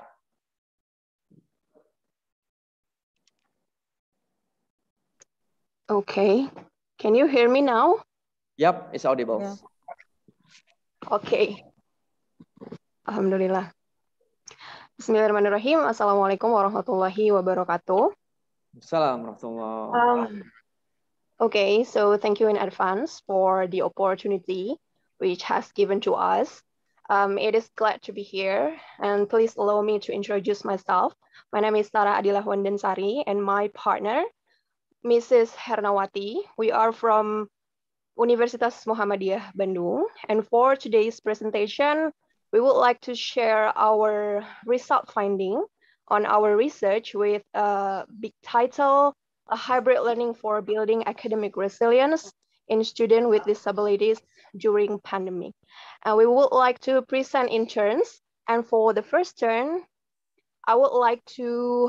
Okay, can you hear me now? Yep, it's audible. Yeah. Oke, Alhamdulillah. Bismillahirrahmanirrahim. Assalamualaikum warahmatullahi wabarakatuh. Assalamualaikum warahmatullahi wabarakatuh. Okay, so thank you in advance for the opportunity which has given to us. It is glad to be here, and please allow me to introduce myself. My name is Sarah Adilah Wandensari, and my partner, Mrs. Hernawati. We are from Universitas Muhammadiyah Bandung, and for today's presentation, we would like to share our result finding on our research with a big title, A Hybrid Learning for Building Academic Resilience in Students with Disabilities During Pandemic. And we would like to present in turns, and for the first turn, I would like to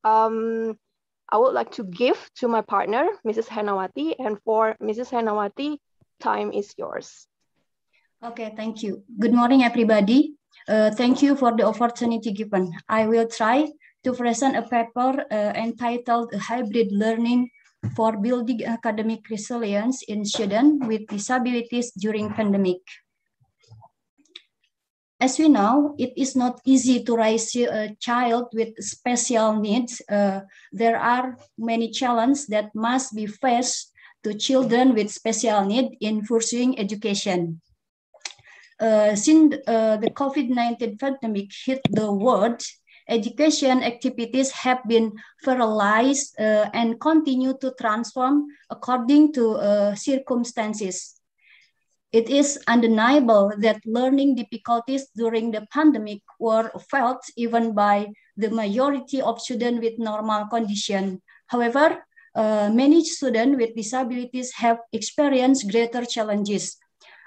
give to my partner, Mrs. Hernawati, and for Mrs. Hernawati, time is yours. Okay, thank you. Good morning, everybody. Thank you for the opportunity given. I will try to present a paper entitled Hybrid Learning for Building Academic Resilience in Students with Disabilities During Pandemic. As we know, it is not easy to raise a child with special needs. There are many challenges that must be faced to children with special needs in pursuing education. Since the COVID-19 pandemic hit the world, education activities have been varialized and continue to transform according to circumstances. It is undeniable that learning difficulties during the pandemic were felt even by the majority of students with normal condition. However, many students with disabilities have experienced greater challenges.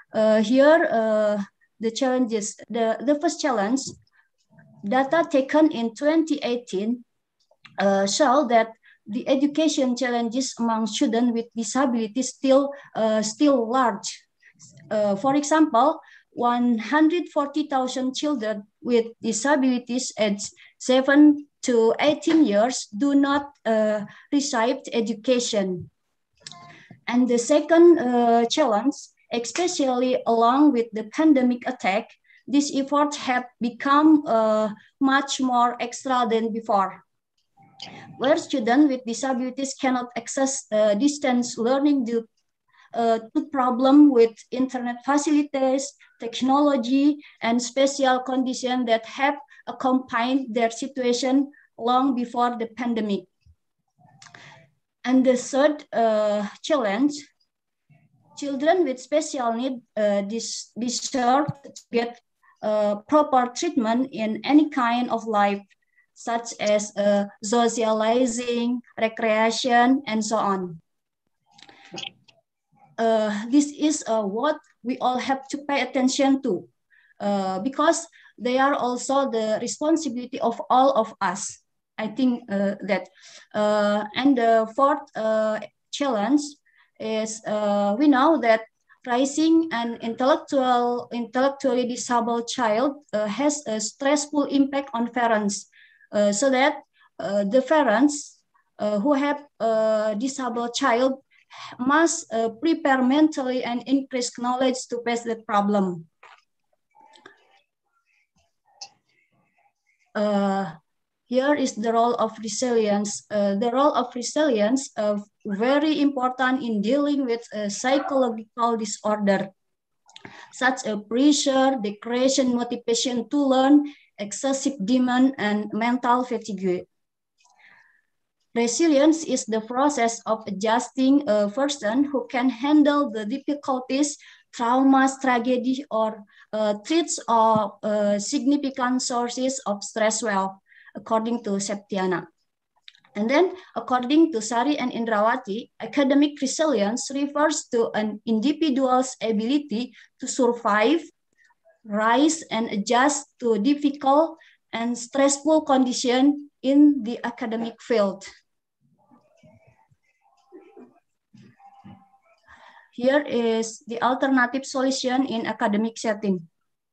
The challenges, the first challenge, data taken in 2018 show that the education challenges among students with disabilities still large. For example, 140,000 children with disabilities aged 7 to 18 years do not receive education. And the second challenge, especially along with the pandemic attack, these efforts have become much more extra than before. Where students with disabilities cannot access distance learning due to problem with internet facilities, technology, and special conditions that have accompanied their situation long before the pandemic. And the third challenge, children with special needs deserve to get proper treatment in any kind of life, such as socializing, recreation, and so on. This is what we all have to pay attention to because they are also the responsibility of all of us. I think that. And the fourth challenge is we know that raising an intellectually disabled child has a stressful impact on parents, so that the parents who have a disabled child must prepare mentally and increase knowledge to face the problem. Here is the role of resilience. The role of resilience is very important in dealing with a psychological disorder, such as pressure, decreasing motivation to learn, excessive demand, and mental fatigue. Resilience is the process of adjusting a person who can handle the difficulties, traumas, tragedy, or threats of significant sources of stress well, according to Septiana. And then, according to Sari and Indrawati, academic resilience refers to an individual's ability to survive, rise, and adjust to difficult and stressful conditions in the academic field. Here is the alternative solution in academic setting.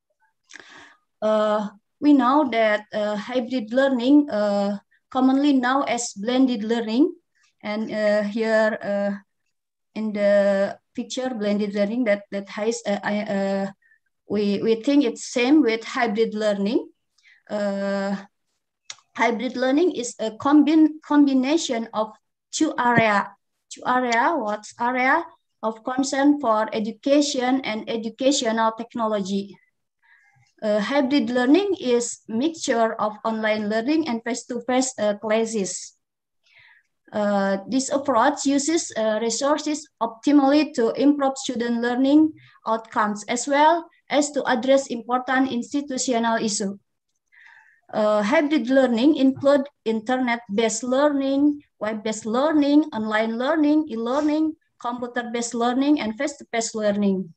We know that hybrid learning, commonly known as blended learning, and here in the picture, blended learning, that has we think it's same with hybrid learning. Hybrid learning is a combination of two area. What's area of concern for education and educational technology. Hybrid learning is mixture of online learning and face-to-face classes. This approach uses resources optimally to improve student learning outcomes as well as to address important institutional issues. Hybrid learning include internet-based learning, web-based learning, online learning, e-learning, computer-based learning, and face-to-face learning.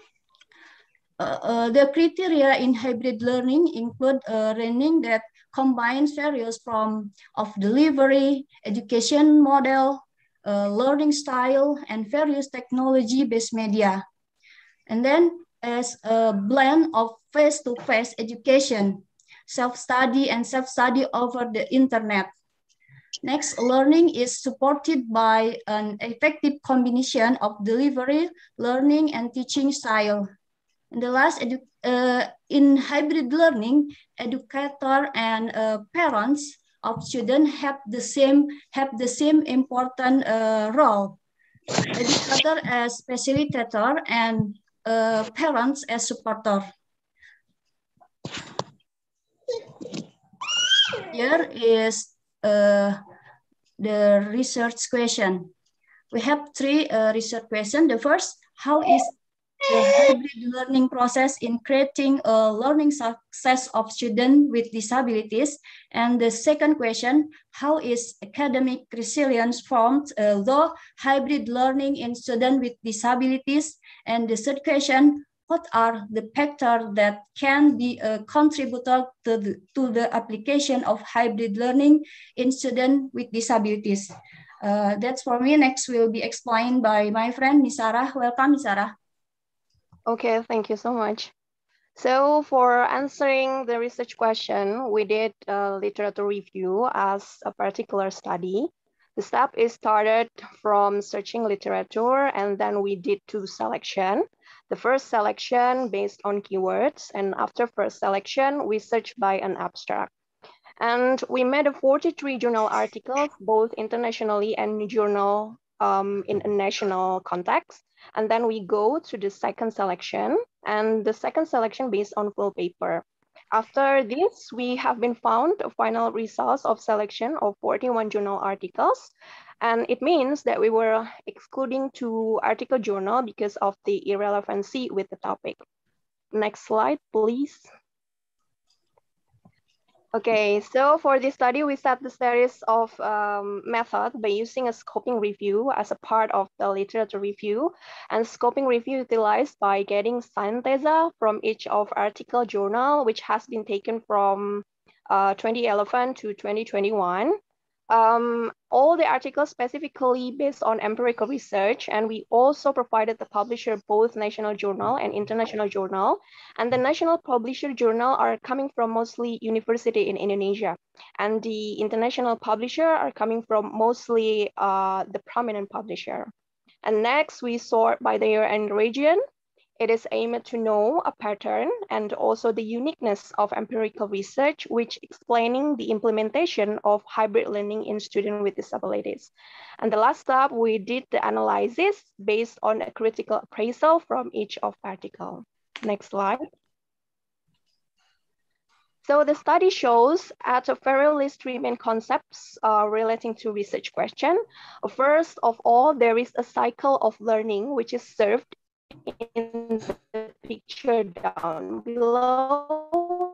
The criteria in hybrid learning include learning that combines various forms of delivery, education model, learning style, and various technology-based media. And then as a blend of face-to-face education, self-study, and self-study over the internet. Next, learning is supported by an effective combination of delivery, learning, and teaching style. And the last, in hybrid learning, educator and parents of students have the same important role. Educator as facilitator and parents as supporter. here is the research question. We have three research questions. The first, how is the hybrid learning process in creating a learning success of students with disabilities? And the second question, how is academic resilience formed though hybrid learning in students with disabilities? And the third question, what are the factors that can be a contributor to the application of hybrid learning in students with disabilities? That's for me. Next will be explained by my friend, Miss Sarah. Welcome, Miss Sarah. Okay, thank you so much. So for answering the research question, we did a literature review as a particular study. The step is started from searching literature, and then we did two selection. The first selection based on keywords, and after first selection, we searched by an abstract. And we made a 43 journal articles, both internationally and journal in a national context. And then we go to the second selection, and the second selection based on full paper. After this, we have been found a final results of selection of 41 journal articles. And it means that we were excluding 2 article journal because of the irrelevancy with the topic. Next slide, please. Okay, so for this study, we set the series of method by using a scoping review as a part of the literature review. And scoping review utilized by getting synthesis from each of article journal, which has been taken from 2011 to 2021. All the articles specifically based on empirical research, and we also provided the publisher both national journal and international journal. And the national publisher journal are coming from mostly university in Indonesia, and the international publisher are coming from mostly the prominent publisher. And next, we sort by the year and region. It is aimed to know a pattern and also the uniqueness of empirical research, which explaining the implementation of hybrid learning in students with disabilities. And the last step, we did the analysis based on a critical appraisal from each of article. Next slide. So the study shows at the very least 3 main concepts relating to research question. First of all, there is a cycle of learning which is served in the picture down below.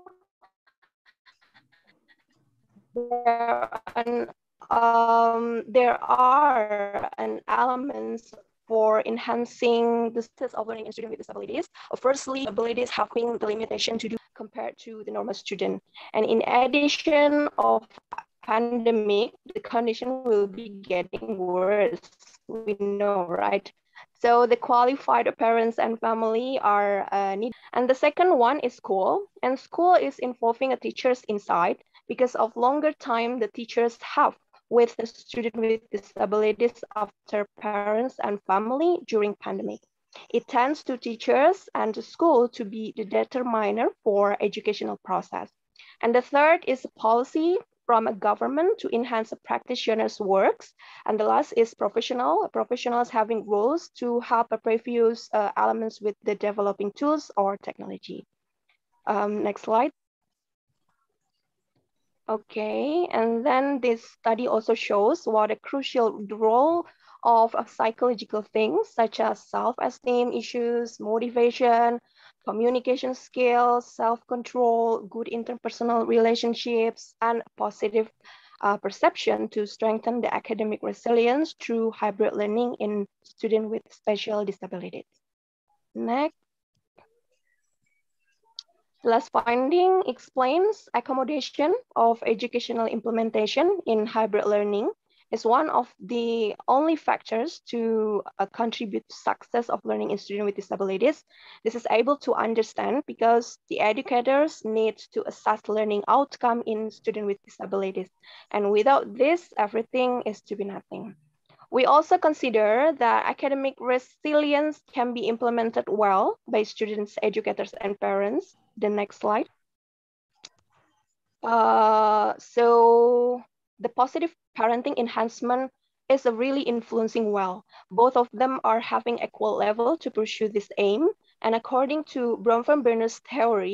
There are elements for enhancing the success of learning in students with disabilities. Firstly, abilities having the limitation to do compared to the normal student. And in addition of pandemic, the condition will be getting worse. We know, right? So the qualified parents and family are needed. And the second one is school. And school is involving a teachers inside because of longer time the teachers have with the student with disabilities after parents and family during pandemic. It tends to teachers and the school to be the determiner for educational process. And the third is policy from a government to enhance the practitioner's works. And the last is professionals having roles to help a previous elements with the developing tools or technology. Next slide. Okay, and then this study also shows what a crucial role of psychological things such as self-esteem issues, motivation, communication skills, self-control, good interpersonal relationships, and positive perception to strengthen the academic resilience through hybrid learning in students with special disabilities. Next. Last finding explains accommodation of educational implementation in hybrid learning is one of the only factors to contribute to success of learning in students with disabilities. This is able to understand because the educators need to assess learning outcome in students with disabilities. And without this, everything is to be nothing. We also consider that academic resilience can be implemented well by students, educators, and parents. The next slide. So the positive parenting enhancement is really influencing well. Both of them are having equal level to pursue this aim. And according to Bronfenbrenner's theory,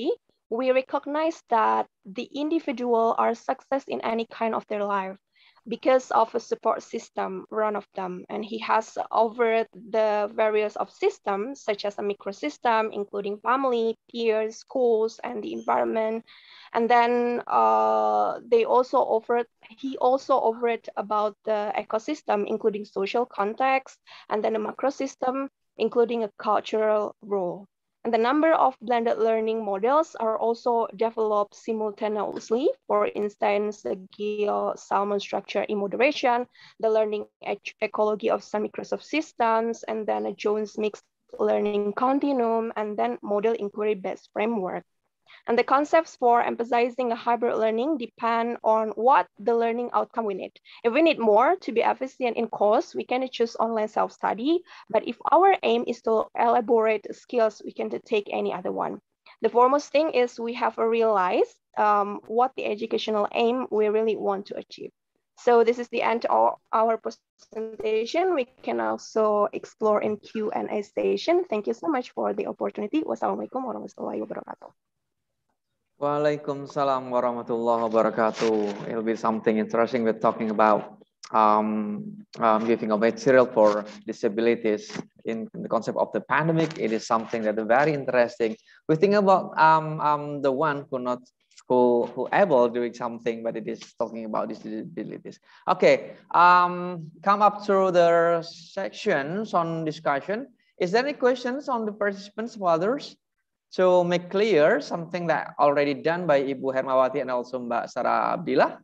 we recognize that the individual are success in any kind of their life because of a support system, one of them. And he has over the various of systems, such as a microsystem, including family, peers, schools, and the environment. And then he also offered about the ecosystem, including social context, and then a macro system, including a cultural role. And the number of blended learning models are also developed simultaneously. For instance, the Gill Salmon structure in moderation, the learning ecology of some Microsoft systems, and then a Jones mixed learning continuum, and then model inquiry-based framework. And the concepts for emphasizing a hybrid learning depend on what the learning outcome we need. If we need more to be efficient in course, we can choose online self-study. But if our aim is to elaborate skills, we can take any other one. The foremost thing is we have to realize what the educational aim we really want to achieve. So this is the end of our presentation. We can also explore in Q&A session. Thank you so much for the opportunity. Wassalamualaikum warahmatullahi wabarakatuh. Waalaikumsalam warahmatullahi wabarakatuh. It'll be something interesting we're talking about giving a material for disabilities in the concept of the pandemic. It is something that is very interesting. We think about the one who able doing something, but it is talking about disabilities. Okay, come up through the sections on discussion. Is there any questions on the participants or others? To make clear something that already done by Ibu Hermawati and also Mbak Sarah Abdillah.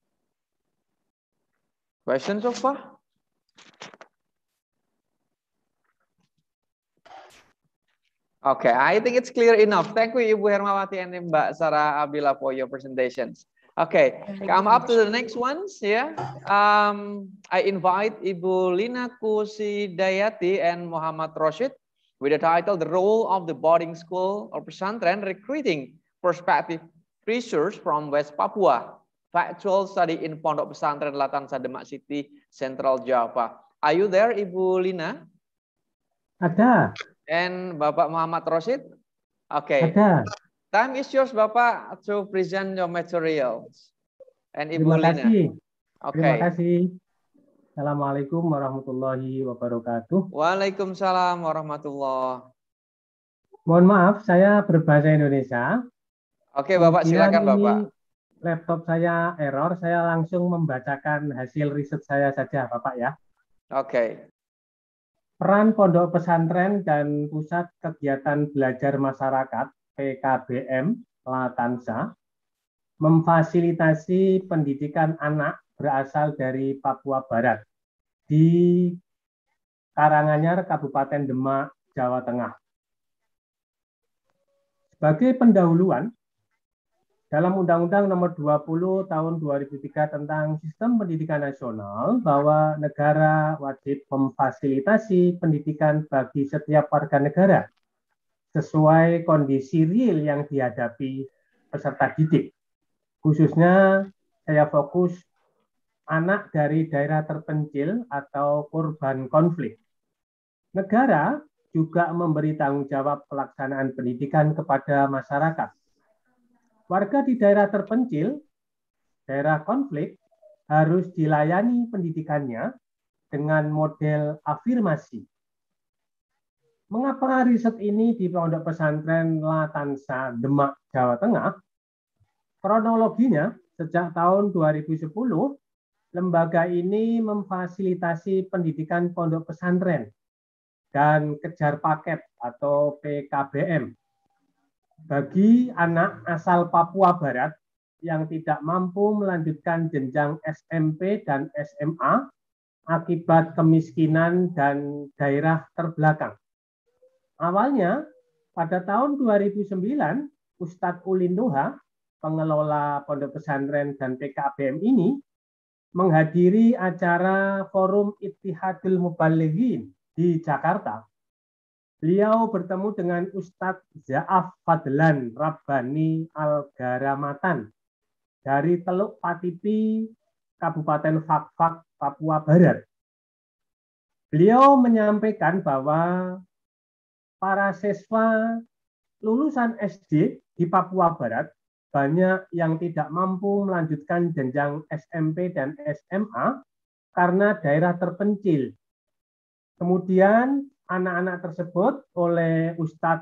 Questions so far? Okay, I think it's clear enough. Thank you, Ibu Hermawati and Mbak Sarah Abdillah for your presentations. Okay, come up to the next ones. Yeah, I invite Ibu Lina Kusidayati and Muhammad Rashid with the title, The Role of the Boarding School or Pesantren Recruiting Prospective Research from West Papua. Factual study in Pondok Pesantren Latansa Demak City, Central Java. Are you there, Ibu Lina? Ada. And Bapak Muhammad Rashid? Okay. Ada. Time is yours, Bapak, to present your materials. And Ibu Terima Lina. kasih. Okay. Terima kasih. Assalamualaikum warahmatullahi wabarakatuh. Waalaikumsalam warahmatullahi. Mohon maaf, saya berbahasa Indonesia. Oke, Bapak, silakan, Bapak. Laptop saya error, saya langsung membacakan hasil riset saya saja, Bapak ya. Oke. Peran Pondok Pesantren dan Pusat Kegiatan Belajar Masyarakat PKBM Latansa memfasilitasi pendidikan anak berasal dari Papua Barat di Karanganyar, Kabupaten Demak, Jawa Tengah. Sebagai pendahuluan, dalam Undang-Undang Nomor 20 Tahun 2003 tentang Sistem Pendidikan Nasional, bahwa negara wajib memfasilitasi pendidikan bagi setiap warga negara sesuai kondisi real yang dihadapi peserta didik. Khususnya saya fokus anak dari daerah terpencil atau korban konflik. Negara juga memberi tanggung jawab pelaksanaan pendidikan kepada masyarakat. Warga di daerah terpencil, daerah konflik, harus dilayani pendidikannya dengan model afirmasi. Mengapa riset ini di Pondok Pesantren Latansa, Demak, Jawa Tengah? Kronologinya, sejak tahun 2010, lembaga ini memfasilitasi pendidikan pondok pesantren dan kejar paket atau PKBM bagi anak asal Papua Barat yang tidak mampu melanjutkan jenjang SMP dan SMA akibat kemiskinan dan daerah terbelakang. Awalnya, pada tahun 2009, Ustadz Ulin Nuha, pengelola pondok pesantren dan PKBM ini, menghadiri acara Forum Ittihadul Mubalighin di Jakarta. Beliau bertemu dengan Ustadz Za'af Fadlan Rabbani Al-Garamatan dari Teluk Patipi, Kabupaten Fakfak, Papua Barat. Beliau menyampaikan bahwa para siswa lulusan SD di Papua Barat banyak yang tidak mampu melanjutkan jenjang SMP dan SMA karena daerah terpencil. Kemudian anak-anak tersebut oleh Ustadz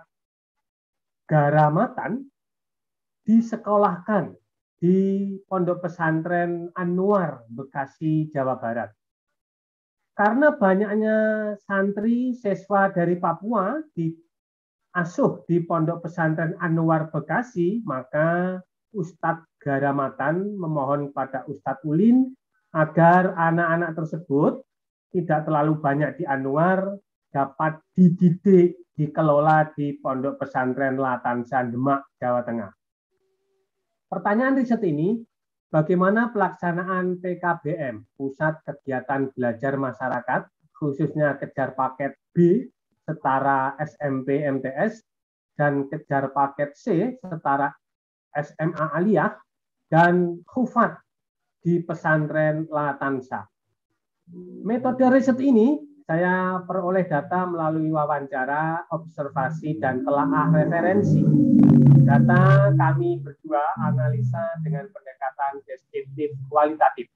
Garamatan disekolahkan di Pondok Pesantren Anwar, Bekasi, Jawa Barat. Karena banyaknya santri siswa dari Papua diasuh di Pondok Pesantren Anwar, Bekasi, maka Ustadz Garamatan memohon kepada Ustadz Ulin agar anak-anak tersebut tidak terlalu banyak di Anwar, dapat dididik, dikelola di Pondok Pesantren Latansa, Demak, Jawa Tengah. Pertanyaan riset ini, bagaimana pelaksanaan PKBM, Pusat Kegiatan Belajar Masyarakat, khususnya kejar paket B setara SMP MTS dan kejar paket C setara SMA Aliyah dan Khufat di pesantren Latansa. Metode riset ini saya peroleh data melalui wawancara, observasi, dan telaah referensi. Data kami berdua analisa dengan pendekatan deskriptif kualitatif.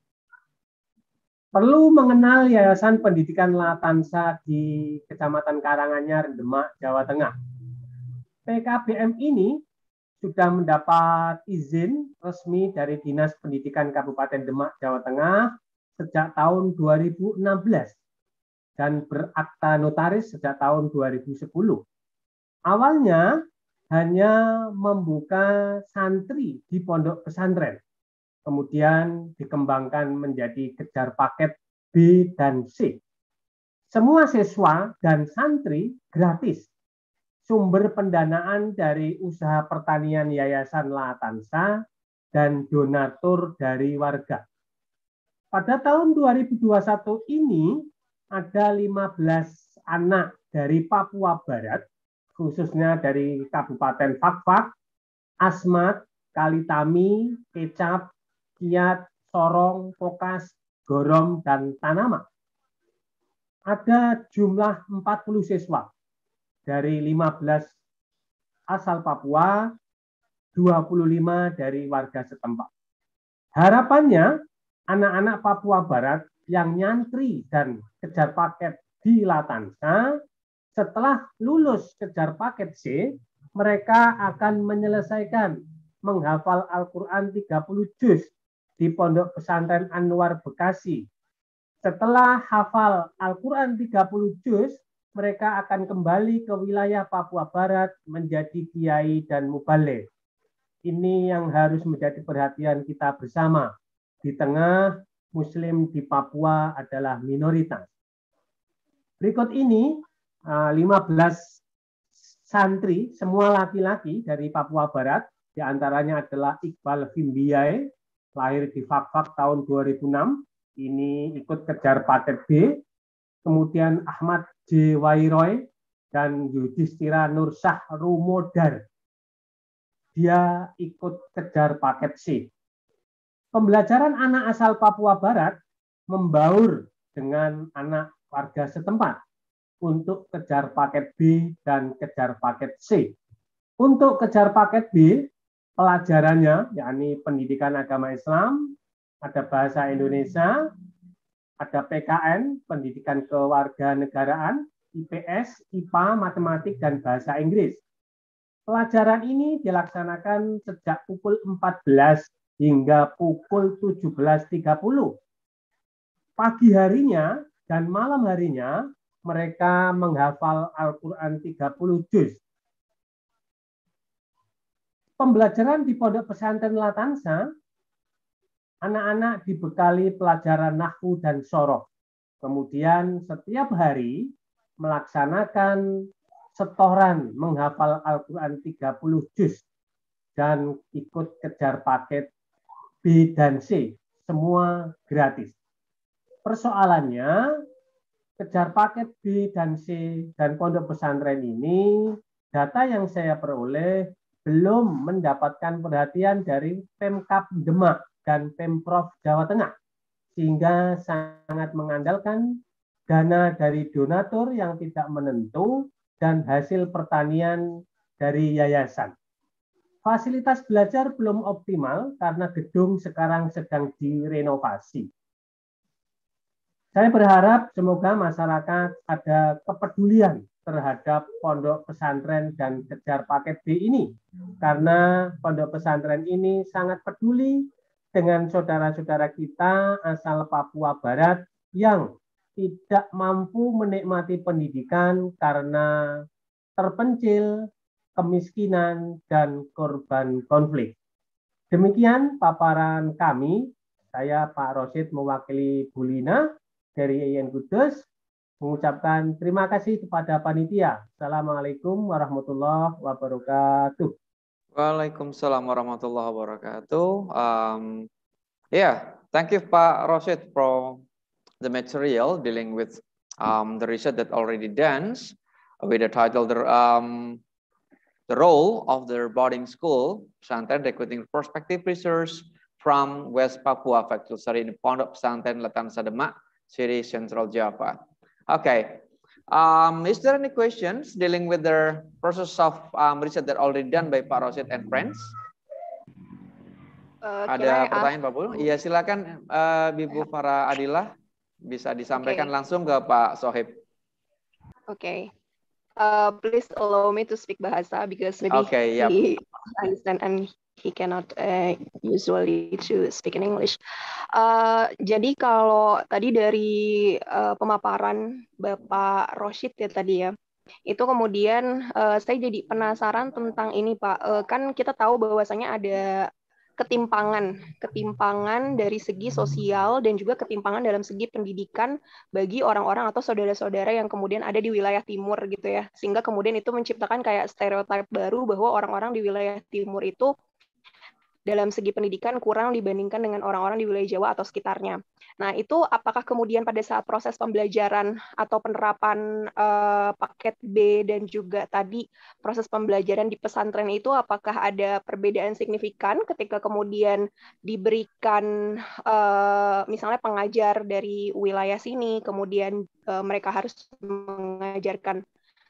Perlu mengenal Yayasan Pendidikan Latansa di Kecamatan Karanganyar, Demak, Jawa Tengah. PKBM ini sudah mendapat izin resmi dari Dinas Pendidikan Kabupaten Demak, Jawa Tengah sejak tahun 2016 dan berakta notaris sejak tahun 2010. Awalnya hanya membuka santri di pondok pesantren, kemudian dikembangkan menjadi kejar paket B dan C. Semua siswa dan santri gratis. Sumber pendanaan dari usaha pertanian Yayasan Latansa dan donatur dari warga. Pada tahun 2021 ini ada 15 anak dari Papua Barat, khususnya dari Kabupaten Fakfak, Asmat, Kalitami, Kecap, Kiat, Sorong, Pokas, Gorom, dan Tanama. Ada jumlah 40 siswa dari 15 asal Papua, 25 dari warga setempat. Harapannya, anak-anak Papua Barat yang nyantri dan kejar paket di Latansa, setelah lulus kejar paket C, mereka akan menyelesaikan menghafal Al-Quran 30 juz di Pondok Pesantren Anwar, Bekasi. Setelah hafal Al-Quran 30 juz, mereka akan kembali ke wilayah Papua Barat menjadi kiai dan mubaligh. Ini yang harus menjadi perhatian kita bersama. Di tengah Muslim di Papua adalah minoritas. Berikut ini 15 santri, semua laki-laki dari Papua Barat, diantaranya adalah Iqbal Fimbiae, lahir di Fakfak tahun 2006, ini ikut kejar paket B. Kemudian Ahmad J. Wairoy dan Yudhistira Nursah Rumodar, dia ikut kejar paket C. Pembelajaran anak asal Papua Barat membaur dengan anak warga setempat untuk kejar paket B dan kejar paket C. Untuk kejar paket B, pelajarannya yakni pendidikan agama Islam, ada bahasa Indonesia, ada PKN, pendidikan kewarganegaraan, IPS, IPA, matematik, dan bahasa Inggris. Pelajaran ini dilaksanakan sejak pukul 14 hingga pukul 17.30. Pagi harinya dan malam harinya mereka menghafal Al-Quran 30 juz. Pembelajaran di Pondok Pesantren Latansa, anak-anak dibekali pelajaran nahwu dan soroh. Kemudian setiap hari melaksanakan setoran menghafal Al-Quran 30 juz dan ikut kejar paket B dan C, semua gratis. Persoalannya, kejar paket B dan C dan pondok pesantren ini, data yang saya peroleh belum mendapatkan perhatian dari Pemkab Demak dan Pemprov Jawa Tengah, sehingga sangat mengandalkan dana dari donatur yang tidak menentu dan hasil pertanian dari yayasan. Fasilitas belajar belum optimal karena gedung sekarang sedang direnovasi. Saya berharap semoga masyarakat ada kepedulian terhadap pondok pesantren dan kejar paket B ini, karena pondok pesantren ini sangat peduli dengan saudara-saudara kita asal Papua Barat yang tidak mampu menikmati pendidikan karena terpencil, kemiskinan, dan korban konflik. Demikian paparan kami. Saya Pak Rosid mewakili Bu Lina dari IAIN Kudus, mengucapkan terima kasih kepada panitia. Assalamualaikum warahmatullahi wabarakatuh. Waalaikumsalam warahmatullahi wabarakatuh. Thank you Pak Rosid for the material dealing with the research that already done with the title the role of the boarding school pesantren recruiting prospective researchers from West Papua Faculty Study in Pondok Pesantren Latansa Demak, City Central Java. Okay. Is there any questions dealing with the process of research that already done by Pak Rosid and friends? Ada pertanyaan Pak Bul? Iya silakan Ibu Farah Adilah bisa disampaikan langsung ke Pak Sohib. Okay. Please allow me to speak bahasa because maybe he understand and he cannot usually to speak in English. Jadi kalau tadi dari pemaparan Bapak Rosid ya tadi ya, itu kemudian saya jadi penasaran tentang ini Pak. Kan kita tahu bahwasanya ada ketimpangan dari segi sosial dan juga ketimpangan dalam segi pendidikan bagi orang-orang atau saudara-saudara yang kemudian ada di wilayah timur gitu ya. Sehingga kemudian itu menciptakan kayak stereotip baru bahwa orang-orang di wilayah timur itu dalam segi pendidikan kurang dibandingkan dengan orang-orang di wilayah Jawa atau sekitarnya. Nah, itu apakah kemudian pada saat proses pembelajaran atau penerapan paket B dan juga tadi proses pembelajaran di pesantren itu apakah ada perbedaan signifikan ketika kemudian diberikan misalnya pengajar dari wilayah sini, kemudian mereka harus mengajarkan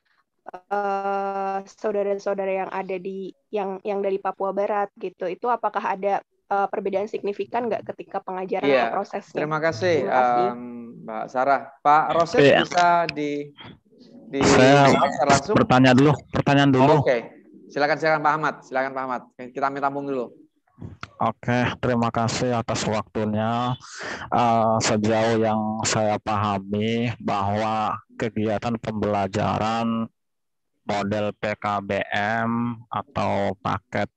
saudara-saudara yang ada di yang dari Papua Barat gitu, itu apakah ada perbedaan signifikan nggak ketika pengajaran atau prosesnya? Terima kasih, Mbak Sarah. Pak Rosid bisa saya langsung pertanyaan dulu. Oke. Silakan Pak Ahmad. Silakan Pak Ahmad. Kita tampung dulu. Oke, terima kasih atas waktunya. Sejauh yang saya pahami bahwa kegiatan pembelajaran model PKBM atau paket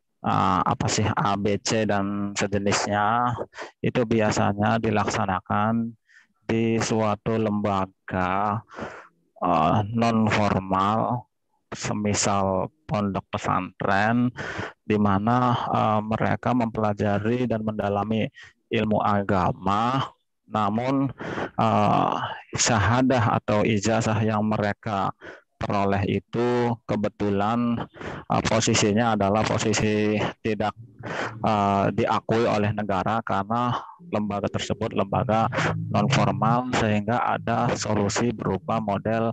ABC dan sejenisnya itu biasanya dilaksanakan di suatu lembaga non formal, semisal pondok pesantren, di mana mereka mempelajari dan mendalami ilmu agama, namun syahadah atau ijazah yang mereka peroleh itu kebetulan posisinya adalah posisi tidak diakui oleh negara karena lembaga tersebut lembaga non formal, sehingga ada solusi berupa model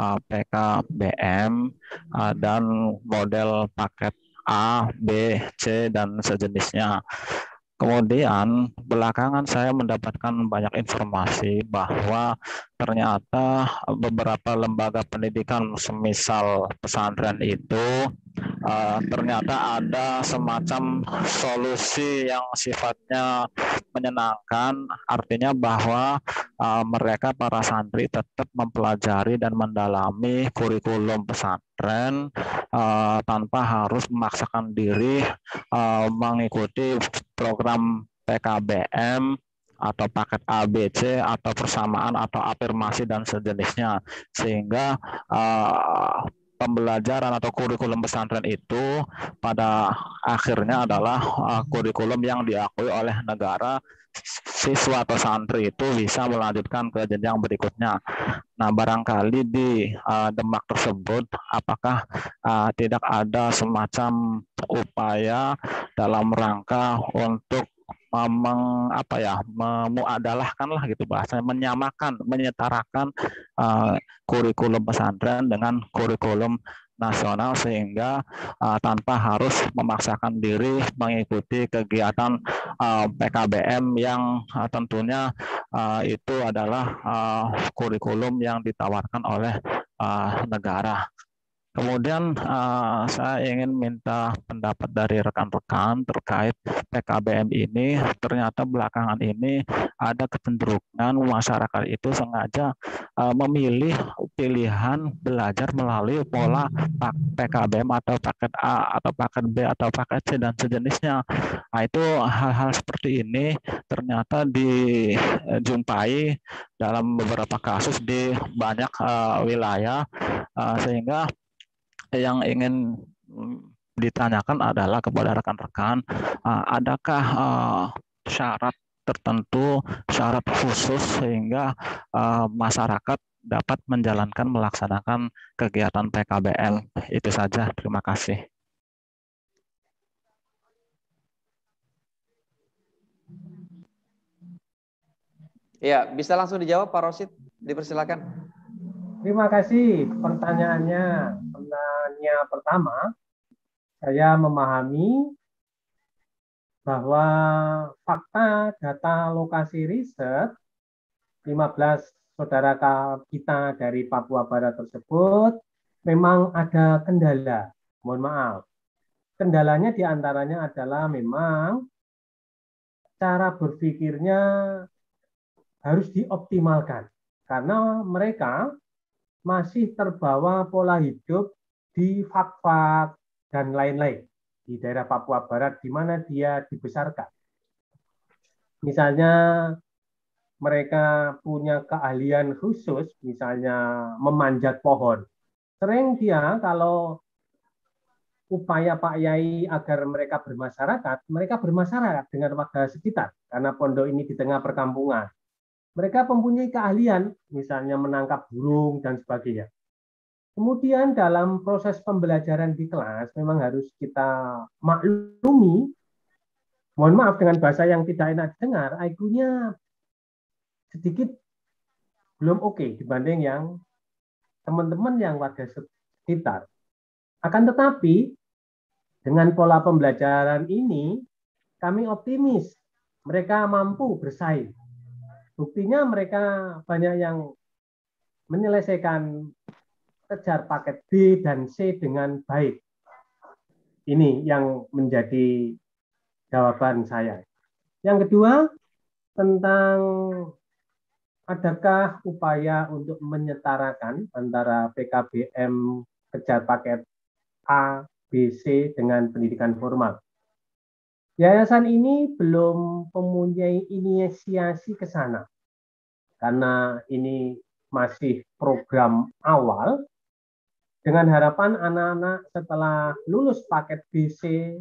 PKBM dan model paket A, B, C dan sejenisnya. Kemudian belakangan saya mendapatkan banyak informasi bahwa ternyata beberapa lembaga pendidikan semisal pesantren itu ternyata ada semacam solusi yang sifatnya menyenangkan, artinya bahwa mereka para santri tetap mempelajari dan mendalami kurikulum pesantren tanpa harus memaksakan diri mengikuti program PKBM atau paket ABC atau persamaan atau afirmasi dan sejenisnya, sehingga pembelajaran atau kurikulum pesantren itu pada akhirnya adalah kurikulum yang diakui oleh negara. Siswa atau santri itu bisa melanjutkan ke jenjang berikutnya. Nah, barangkali di Demak tersebut apakah tidak ada semacam upaya dalam rangka untuk memuadalahkan lah gitu bahasanya, menyamakan, menyetarakan kurikulum pesantren dengan kurikulum nasional sehingga tanpa harus memaksakan diri mengikuti kegiatan PKBM yang tentunya itu adalah kurikulum yang ditawarkan oleh negara. Kemudian saya ingin minta pendapat dari rekan-rekan terkait PKBM ini. Ternyata belakangan ini ada kecenderungan masyarakat itu sengaja memilih pilihan belajar melalui pola PKBM atau paket A atau paket B atau paket C dan sejenisnya. Nah, itu hal-hal seperti ini ternyata dijumpai dalam beberapa kasus di banyak wilayah, sehingga yang ingin ditanyakan adalah kepada rekan-rekan, adakah syarat tertentu, syarat khusus sehingga masyarakat dapat melaksanakan kegiatan PKBM. Itu saja, terima kasih. Ya, bisa langsung dijawab Pak Rosid, dipersilakan. Terima kasih pertanyaannya. Pertanyaan pertama, saya memahami bahwa fakta data lokasi riset 15 saudara kita dari Papua Barat tersebut memang ada kendala. Mohon maaf. Kendalanya diantaranya adalah memang cara berpikirnya harus dioptimalkan karena mereka masih terbawa pola hidup di fak-fak dan lain-lain di daerah Papua Barat di mana dia dibesarkan. Misalnya mereka punya keahlian khusus, misalnya memanjat pohon. Sering dia kalau upaya Pak Yai agar mereka bermasyarakat dengan warga sekitar karena pondok ini di tengah perkampungan. Mereka mempunyai keahlian, misalnya menangkap burung dan sebagainya. Kemudian dalam proses pembelajaran di kelas memang harus kita maklumi, mohon maaf dengan bahasa yang tidak enak didengar, IQ-nya sedikit belum oke dibanding yang teman-teman yang warga sekitar. Akan tetapi dengan pola pembelajaran ini kami optimis mereka mampu bersaing. Buktinya mereka banyak yang menyelesaikan kejar paket B dan C dengan baik. Ini yang menjadi jawaban saya. Yang kedua, tentang adakah upaya untuk menyetarakan antara PKBM kejar paket A, B, C dengan pendidikan formal. Yayasan ini belum mempunyai inisiasi ke sana karena ini masih program awal dengan harapan anak-anak setelah lulus paket BC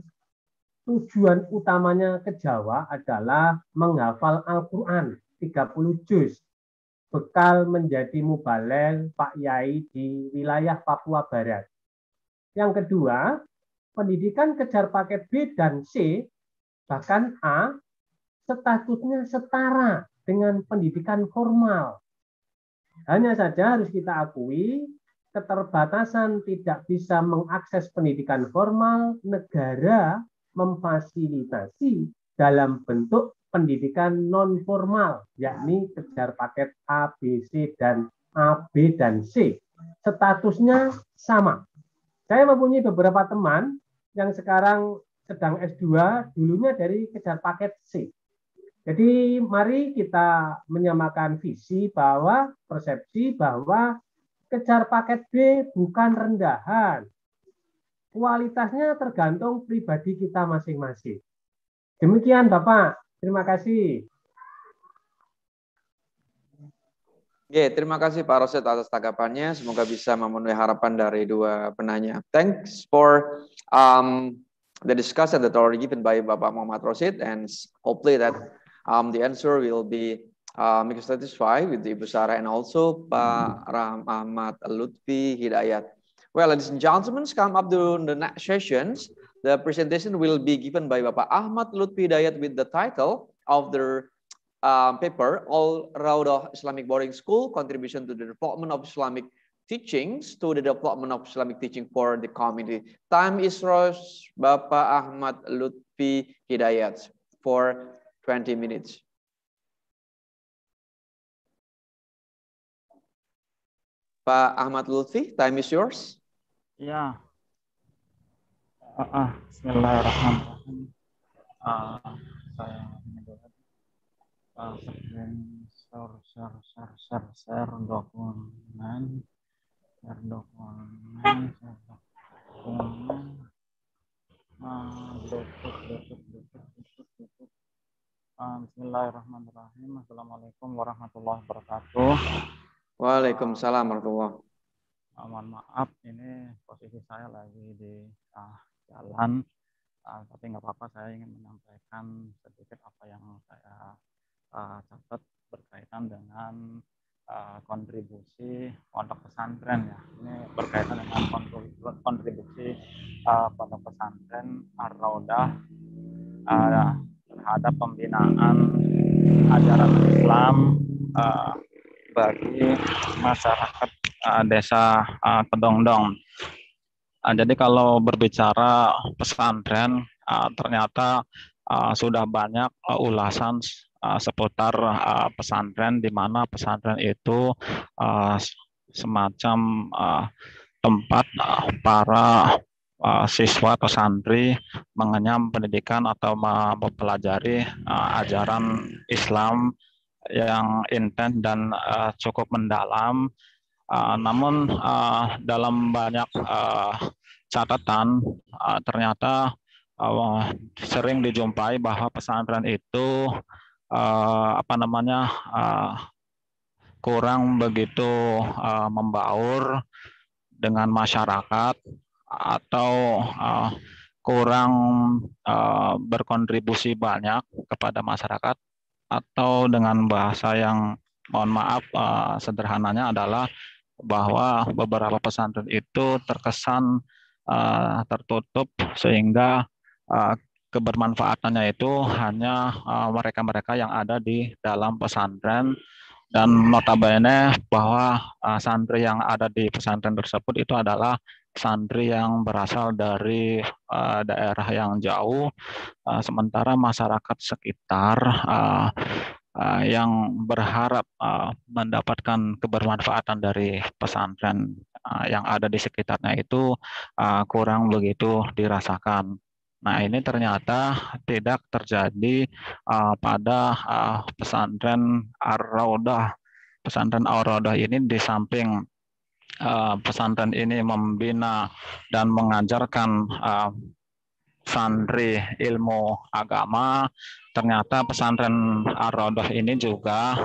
tujuan utamanya ke Jawa adalah menghafal Al-Quran 30 juz bekal menjadi mubalel Pak Yai di wilayah Papua Barat. Yang kedua, pendidikan kejar paket B dan C bahkan A, statusnya setara dengan pendidikan formal. Hanya saja harus kita akui, keterbatasan tidak bisa mengakses pendidikan formal, negara memfasilitasi dalam bentuk pendidikan non-formal, yakni kejar paket A, B, C, dan A, B, dan C. Statusnya sama. Saya mempunyai beberapa teman yang sekarang sedang S2, dulunya dari kejar paket C. Jadi mari kita menyamakan visi bahwa persepsi bahwa kejar paket B bukan rendahan. Kualitasnya tergantung pribadi kita masing-masing. Demikian Bapak, terima kasih. Oke, terima kasih Pak Rosid atas tanggapannya. Semoga bisa memenuhi harapan dari dua penanya. Thanks for the discussion that already given by Bapak Muhammad Rosid, and hopefully that the answer will be make you satisfied with Ibu Sarah and also Pak Rahmat Lutfi Hidayat. Well, ladies and gentlemen, come up to the next sessions. The presentation will be given by Bapak Ahmad Lutfi Hidayat with the title of the paper, Al Raudah Islamic Boarding School, Contribution to the Development of Islamic teachings to the development of Islamic teaching for the community. Time is yours, Bapak Ahmad Lutfi Hidayat, for 20 minutes. Pak Ahmad Lutfi, time is yours. Ya. Bismillahirrahmanirrahim. Saya share dokumen. Bismillahirrahmanirrahim. Assalamualaikum warahmatullahi wabarakatuh. Waalaikumsalam warahmatullahi wabarakatuh. Mohon maaf, ini posisi saya lagi di jalan, tapi nggak apa-apa. Saya ingin menyampaikan sedikit apa yang saya catat berkaitan dengan kontribusi pondok pesantren ya. Ini berkaitan dengan kontribusi pondok pesantren Ar-Raudah terhadap pembinaan ajaran Islam bagi masyarakat desa Kedongdong. Jadi kalau berbicara pesantren, ternyata sudah banyak ulasan seputar pesantren, di mana pesantren itu semacam tempat para siswa atau santri mengenyam pendidikan atau mempelajari ajaran Islam yang intens dan cukup mendalam. Namun dalam banyak catatan ternyata sering dijumpai bahwa pesantren itu kurang begitu membaur dengan masyarakat atau kurang berkontribusi banyak kepada masyarakat, atau dengan bahasa yang mohon maaf sederhananya adalah bahwa beberapa pesantren itu terkesan tertutup, sehingga kebermanfaatannya itu hanya mereka-mereka yang ada di dalam pesantren. Dan notabene bahwa santri yang ada di pesantren tersebut itu adalah santri yang berasal dari daerah yang jauh, sementara masyarakat sekitar yang berharap mendapatkan kebermanfaatan dari pesantren yang ada di sekitarnya itu kurang begitu dirasakan. Nah, ini ternyata tidak terjadi pada pesantren Ar-Raudah. Pesantren Ar-Raudah ini di samping pesantren ini membina dan mengajarkan santri ilmu agama, ternyata pesantren Ar-Raudah ini juga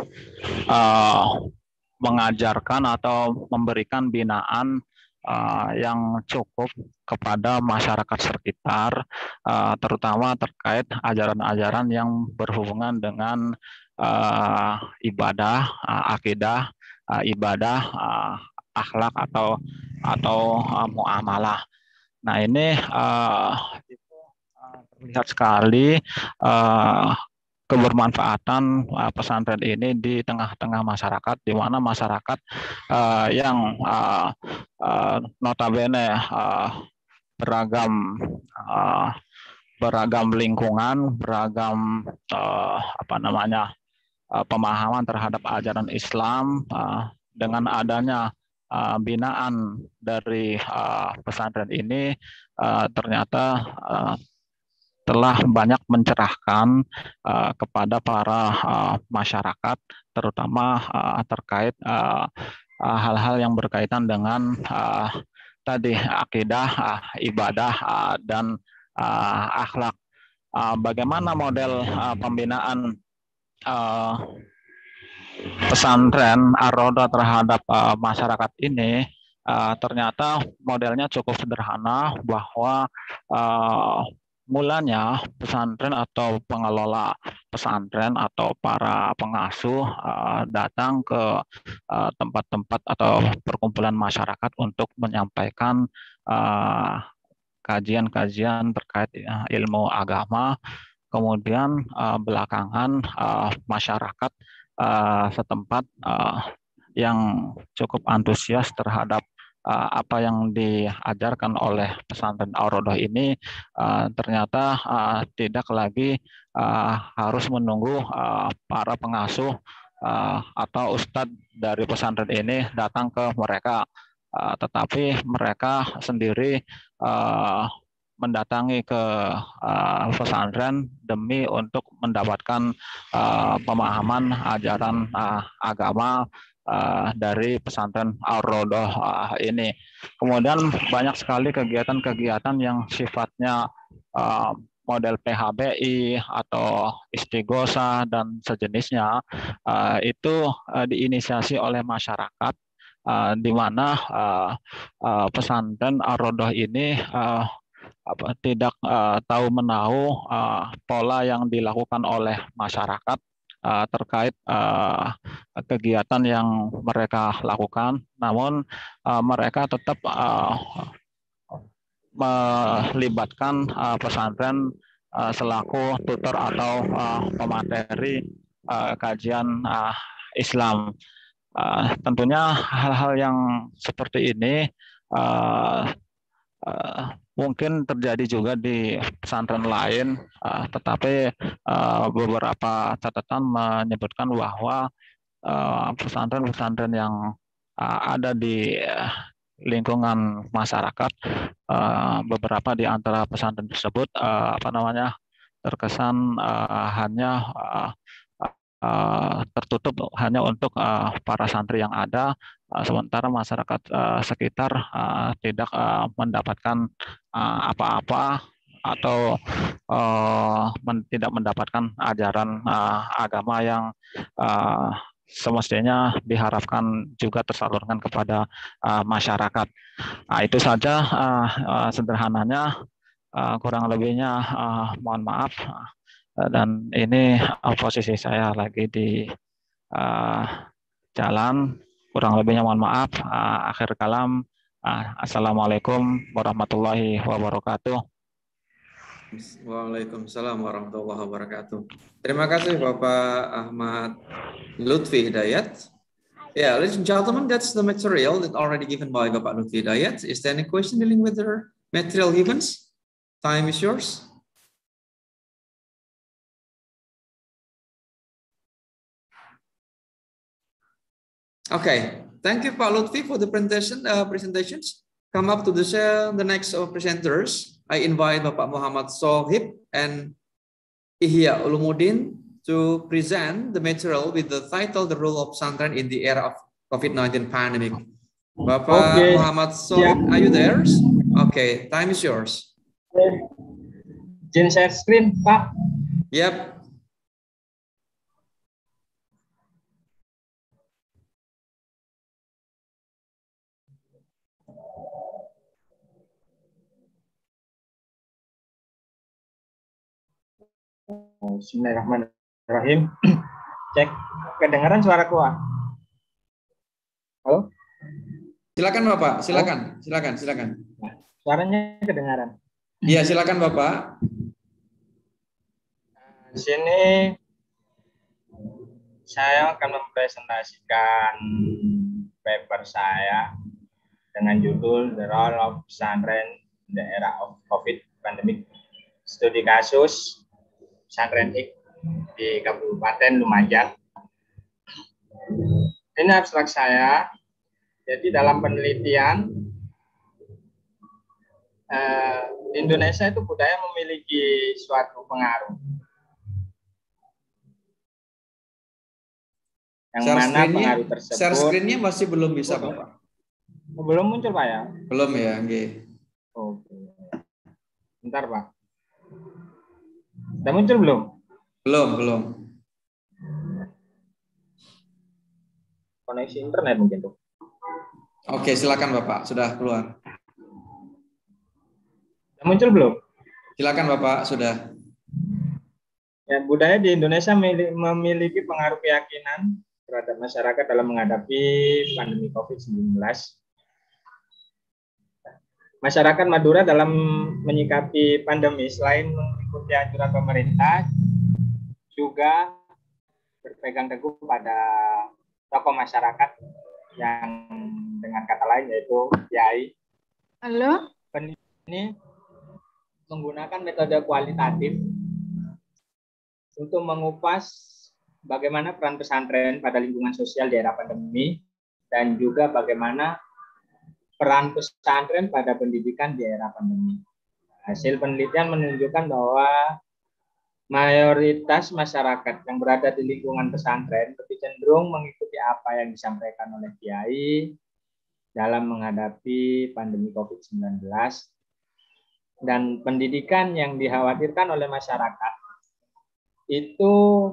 mengajarkan atau memberikan binaan yang cukup kepada masyarakat sekitar, terutama terkait ajaran-ajaran yang berhubungan dengan ibadah, akidah, ibadah, akhlak atau muamalah. Nah, ini terlihat sekali kebermanfaatan pesantren ini di tengah-tengah masyarakat, di mana masyarakat yang notabene beragam lingkungan, beragam pemahaman terhadap ajaran Islam, dengan adanya binaan dari pesantren ini ternyata telah banyak mencerahkan kepada para masyarakat, terutama terkait hal-hal yang berkaitan dengan tadi akidah, ibadah, dan akhlak. Bagaimana model pembinaan pesantren Ar-Raudah terhadap masyarakat ini? Ternyata modelnya cukup sederhana, bahwa mulanya pesantren atau pengelola pesantren atau para pengasuh datang ke tempat-tempat atau perkumpulan masyarakat untuk menyampaikan kajian-kajian terkait ilmu agama. Kemudian belakangan masyarakat setempat yang cukup antusias terhadap apa yang diajarkan oleh pesantren Ar-Raudhah ini, ternyata tidak lagi harus menunggu para pengasuh atau ustadz dari pesantren ini datang ke mereka, tetapi mereka sendiri mendatangi ke pesantren demi untuk mendapatkan pemahaman ajaran agama dari pesantren Ar-Raudhah ini. Kemudian banyak sekali kegiatan-kegiatan yang sifatnya model PHBI atau istighosa dan sejenisnya, itu diinisiasi oleh masyarakat, di mana pesantren Ar-Raudhah ini tidak tahu menahu pola yang dilakukan oleh masyarakat terkait kegiatan yang mereka lakukan, namun mereka tetap melibatkan pesantren selaku tutor atau pemateri kajian Islam. Tentunya hal-hal yang seperti ini mungkin terjadi juga di pesantren lain, tetapi beberapa catatan menyebutkan bahwa pesantren-pesantren yang ada di lingkungan masyarakat, beberapa di antara pesantren tersebut terkesan hanya tertutup hanya untuk para santri yang ada, sementara masyarakat sekitar tidak mendapatkan apa-apa atau tidak mendapatkan ajaran agama yang semestinya diharapkan juga tersalurkan kepada masyarakat. Itu saja sederhananya, kurang lebihnya mohon maaf. Dan ini posisi saya lagi di jalan, kurang lebihnya mohon maaf. Akhir kalam, assalamualaikum warahmatullahi wabarakatuh. Waalaikumsalam warahmatullahi wabarakatuh. Terima kasih Bapak Ahmad Lutfi Hidayat. Yeah, ladies and gentlemen, that's the material that already given by Bapak Lutfi Hidayat. Is there any question dealing with the material given? Time is yours. Okay, thank you Pak Lutfi for the presentations. Come up to the next presenters. I invite Bapak Muhammad Sohib and Ihya Ulumuddin to present the material with the title "The Role of Pesantren in the Era of COVID-19 Pandemic." Bapak Muhammad Sohib, are you there? Okay, time is yours. Izin share screen, Pak. Yep. Bismillahirrahmanirrahim. Cek, kedengaran suaraku? Halo? Silakan Bapak, silakan. Suaranya kedengaran. Iya, silakan Bapak. Di sini saya akan mempresentasikan paper saya dengan judul The Role of Pesantren in the Era of COVID Pandemic. Studi kasus pesantren di Kabupaten Lumajang. Ini abstrak saya. Jadi dalam penelitian di Indonesia itu budaya memiliki suatu pengaruh. Yang mana pengaruh tersebut. Share screen-nya masih belum bisa, Bapak. Belum muncul, Pak ya? Belum ya, nggih. Oke. Bentar, Pak. Sudah muncul belum? Belum. Koneksi internet mungkin tuh. Oke, silakan Bapak, sudah keluar. Sudah muncul belum? Silakan Bapak, sudah. Ya, budaya di Indonesia memiliki pengaruh keyakinan terhadap masyarakat dalam menghadapi pandemi COVID-19. Masyarakat Madura dalam menyikapi pandemi selain mengikuti anjuran pemerintah, juga berpegang teguh pada tokoh masyarakat yang dengan kata lain yaitu kiai. Halo. Ini menggunakan metode kualitatif untuk mengupas bagaimana peran pesantren pada lingkungan sosial di era pandemi dan juga bagaimana peran pesantren pada pendidikan di era pandemi. Hasil penelitian menunjukkan bahwa mayoritas masyarakat yang berada di lingkungan pesantren lebih cenderung mengikuti apa yang disampaikan oleh kiai dalam menghadapi pandemi COVID-19, dan pendidikan yang dikhawatirkan oleh masyarakat itu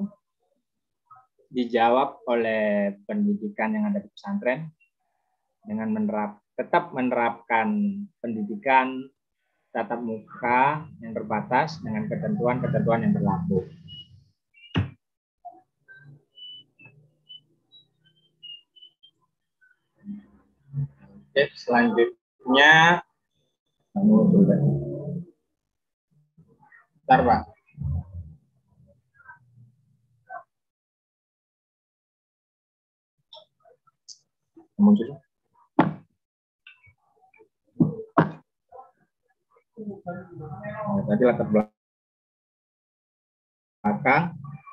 dijawab oleh pendidikan yang ada di pesantren dengan tetap menerapkan pendidikan tatap muka yang terbatas dengan ketentuan-ketentuan yang berlaku. Oke, selanjutnya, bentar Pak. Muncul. Tadi latar belakang.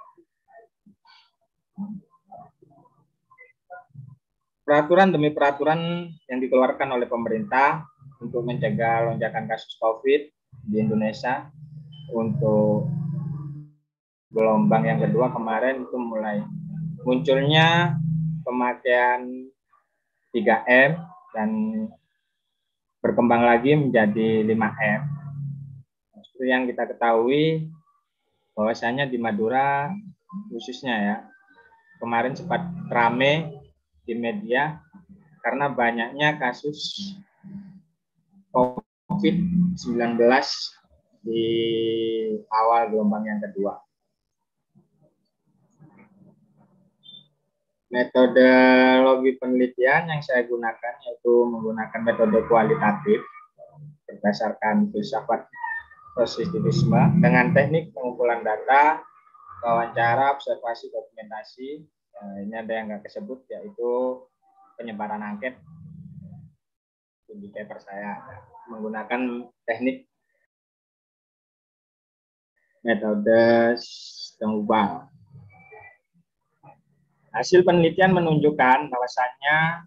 Peraturan demi peraturan yang dikeluarkan oleh pemerintah untuk mencegah lonjakan kasus COVID di Indonesia untuk gelombang yang kedua kemarin itu mulai munculnya pemakaian 3M dan berkembang lagi menjadi 5M. Seperti yang kita ketahui bahwasanya di Madura khususnya ya, kemarin sempat rame di media karena banyaknya kasus COVID-19 di awal gelombang yang kedua. Metodologi penelitian yang saya gunakan yaitu menggunakan metode kualitatif berdasarkan filsafat positivisme dengan teknik pengumpulan data, wawancara, observasi, dokumentasi. Ini ada yang nggak kesebut yaitu penyebaran angket di paper saya menggunakan teknik metode Stengubal. Hasil penelitian menunjukkan bahwasannya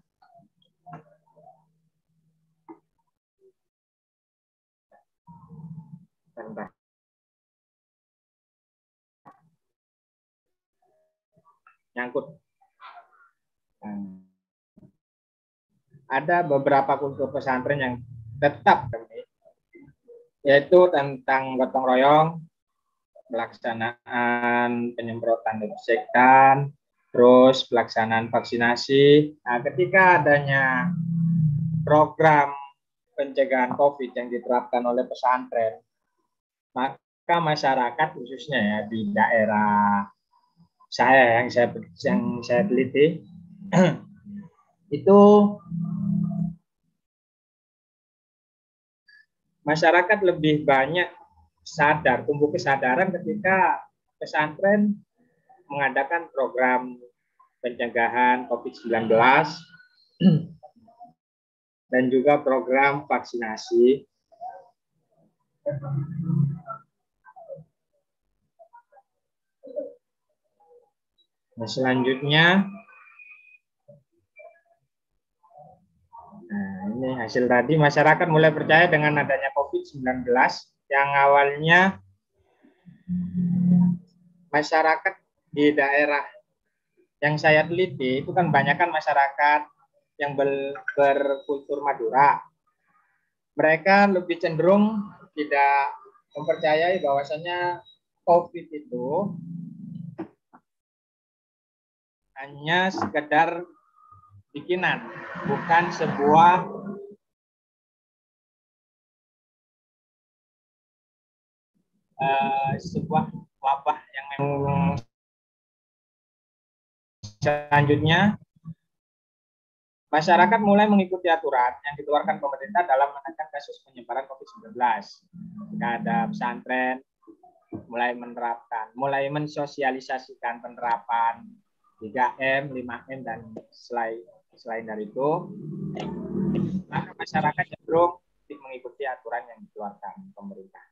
nyangkut. Ada beberapa kultur pesantren yang tetap yaitu tentang gotong royong, pelaksanaan penyemprotan desinfektan, terus pelaksanaan vaksinasi. Nah, ketika adanya program pencegahan COVID yang diterapkan oleh pesantren, maka masyarakat khususnya ya di daerah saya yang saya teliti itu masyarakat lebih banyak tumbuh kesadaran ketika pesantren mengadakan program pencegahan COVID-19 dan juga program vaksinasi. Nah, selanjutnya, ini hasil tadi, masyarakat mulai percaya dengan adanya COVID-19 yang awalnya masyarakat di daerah yang saya teliti itu kan banyakkan masyarakat yang berkultur Madura. Mereka lebih cenderung tidak mempercayai bahwasannya COVID itu hanya sekedar bikinan, bukan sebuah wabah yang memang. Selanjutnya, masyarakat mulai mengikuti aturan yang dikeluarkan pemerintah dalam menekan kasus penyebaran COVID-19. Jika ada pesantren mulai mensosialisasikan penerapan 3M, 5M, dan Selain dari itu, maka masyarakat cenderung mengikuti aturan yang dikeluarkan pemerintah.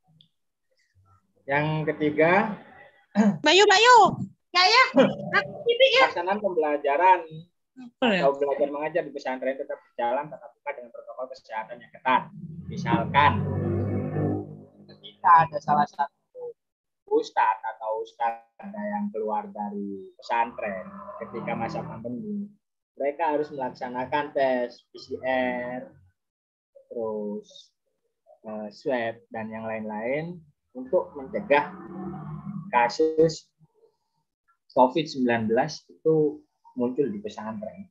Yang ketiga, Bayu, ya. pelaksanaan pembelajaran atau belajar mengajar di pesantren tetap berjalan tatap muka dengan protokol kesehatan yang ketat. Misalkan, ketika ada salah satu ustadz atau ustadzah yang keluar dari pesantren ketika masa pandemi, mereka harus melaksanakan tes PCR, terus swab dan yang lain-lain untuk mencegah kasus COVID-19 itu muncul di pesantren.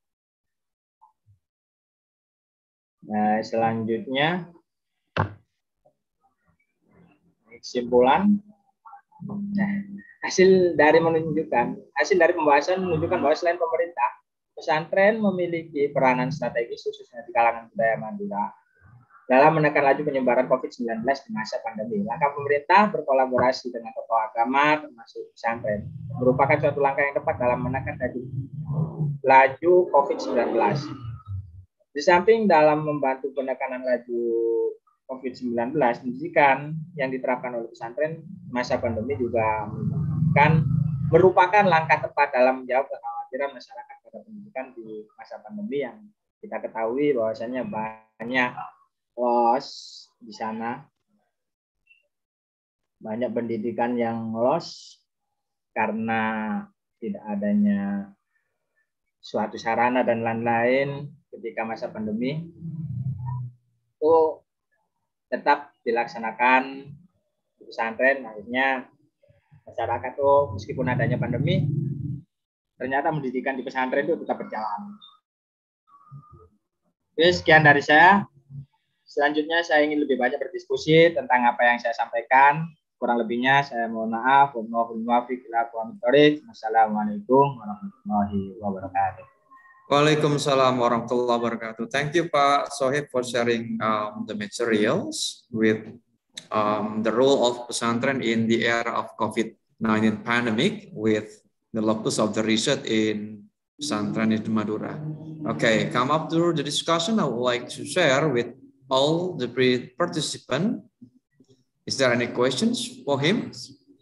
Nah, selanjutnya kesimpulan. Nah, hasil dari pembahasan menunjukkan bahwa selain pemerintah, pesantren memiliki peranan strategis khususnya di kalangan budaya Madura dalam menekan laju penyebaran COVID-19 di masa pandemi. Langkah pemerintah berkolaborasi dengan tokoh agama termasuk pesantren merupakan suatu langkah yang tepat dalam menekan laju COVID-19. Di samping dalam membantu penekanan laju COVID-19, pendidikan yang diterapkan oleh pesantren masa pandemi juga merupakan langkah tepat dalam menjawab kekhawatiran masyarakat pada pendidikan di masa pandemi yang kita ketahui bahwasanya banyak loss di sana, banyak pendidikan yang loss karena tidak adanya suatu sarana dan lain-lain ketika masa pandemi. Itu tetap dilaksanakan di pesantren, akhirnya masyarakat tuh meskipun adanya pandemi, ternyata pendidikan di pesantren itu tetap berjalan. Oke, sekian dari saya. Selanjutnya saya ingin lebih banyak berdiskusi tentang apa yang saya sampaikan. Kurang lebihnya saya mohon maaf. Wassalamualaikum warahmatullahi wabarakatuh. Waalaikumsalam warahmatullahi wabarakatuh. Thank you, Pak Sohib, for sharing the materials with the role of pesantren in the era of COVID-19 pandemic with the locus of the research in pesantren in Madura. Okay, come up to the discussion. I would like to share with all the participants. Is there any questions for him?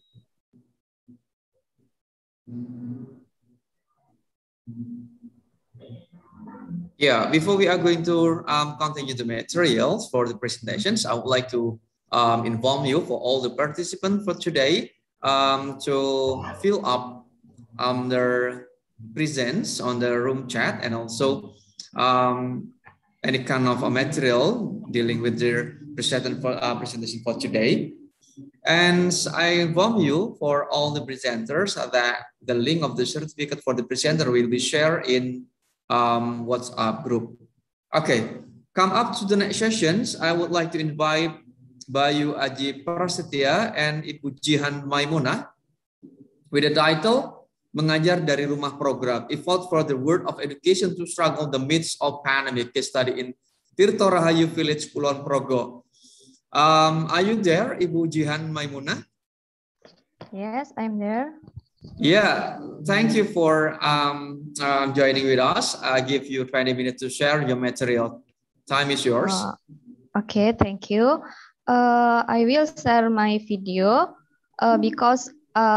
Yeah, before we are going to continue the materials for the presentations, I would like to inform you for all the participants for today to fill up their presence on the room chat and also any kind of a material dealing with their presentation for today. And I inform you for all the presenters that the link of the certificate for the presenter will be shared in WhatsApp group. Okay, come up to the next sessions. I would like to invite Bayu Aji Prasetya and Ibu Jihan Maimunah with the title Mengajar dari Rumah Program, Effort for the World of Education to Struggle the Midst of Pandemic, case study in Tirto Rahayu Village, Kulon Progo. Are you there, Ibu Jihan Maimunah? Yes, I'm there. Yeah, thank you for joining with us. I give you 20 minutes to share your material. Time is yours. Okay, thank you. I will share my video because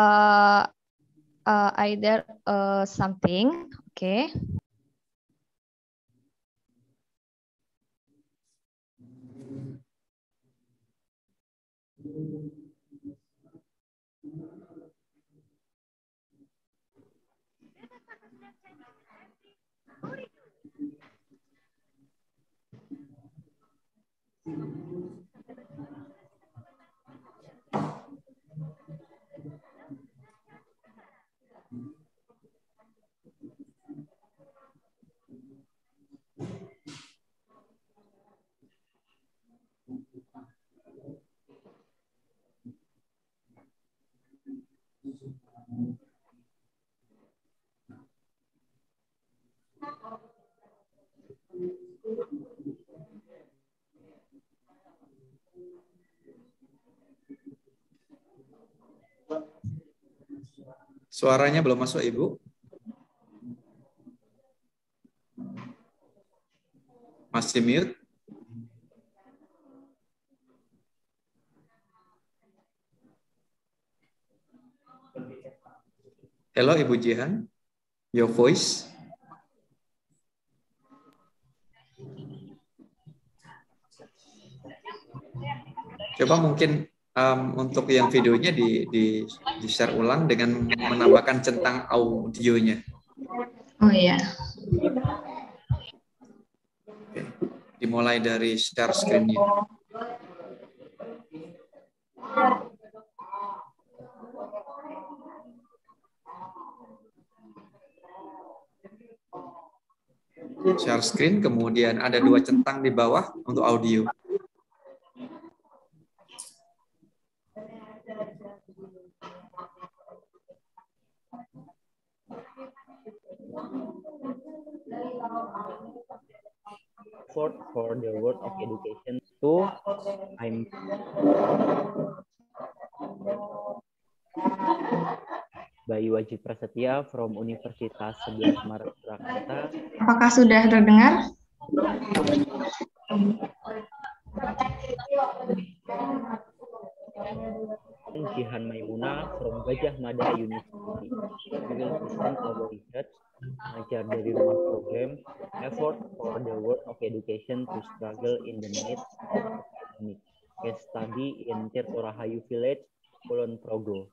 I did something. Okay. Suaranya belum masuk, Ibu. masih mute. Hello, Ibu Jihan. Your voice. Coba mungkin untuk yang videonya di share ulang dengan menambahkan centang audionya. Oh iya. Oke. Dimulai dari share screen-nya. Share screen, kemudian ada 2 centang di bawah untuk audio. For the world of education too, I'm Bayu Wajib Prasetya from Universitas 11 Maret Surakarta. Apakah sudah terdengar? Jihan Maimuna from Gajah Mada University. We will present our research, mengajar dari rumah program, effort for the world of education to struggle in the midst of pandemic. Case study in Tirto Rahayu Village, Kulon Progo.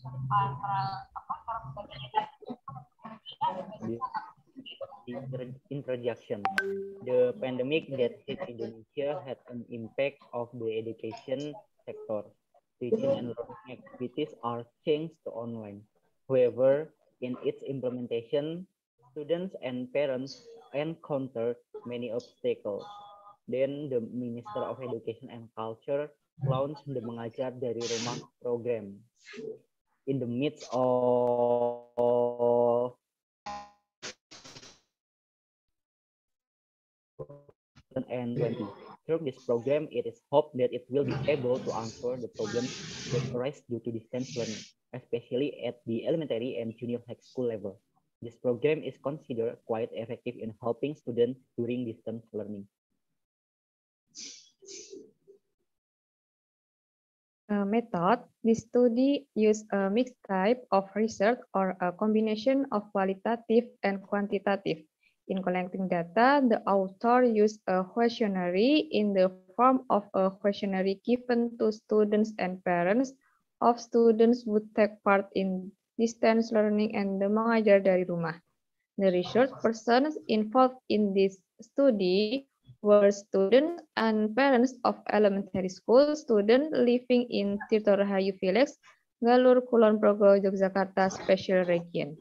Introduction. The pandemic that hit Indonesia had an impact of the education sector. Teaching and learning activities are changed to online. However, in its implementation, students and parents encountered many obstacles. Then the Minister of Education and Culture launched the Mengajar dari Rumah program. In the midst of 2020. Through this program, it is hoped that it will be able to answer the problems that arise due to distance learning, especially at the elementary and junior high school level. This program is considered quite effective in helping students during distance learning. Method. This study used a mixed type of research or a combination of qualitative and quantitative. In collecting data, the author used a questionnaire in the form of a questionnaire given to students and parents of students who take part in distance learning and the Mengajar dari Rumah. The research persons involved in this study were students and parents of elementary school students living in Tirto Rahayu Village, Galur, Kulon Progo, Yogyakarta Special Region.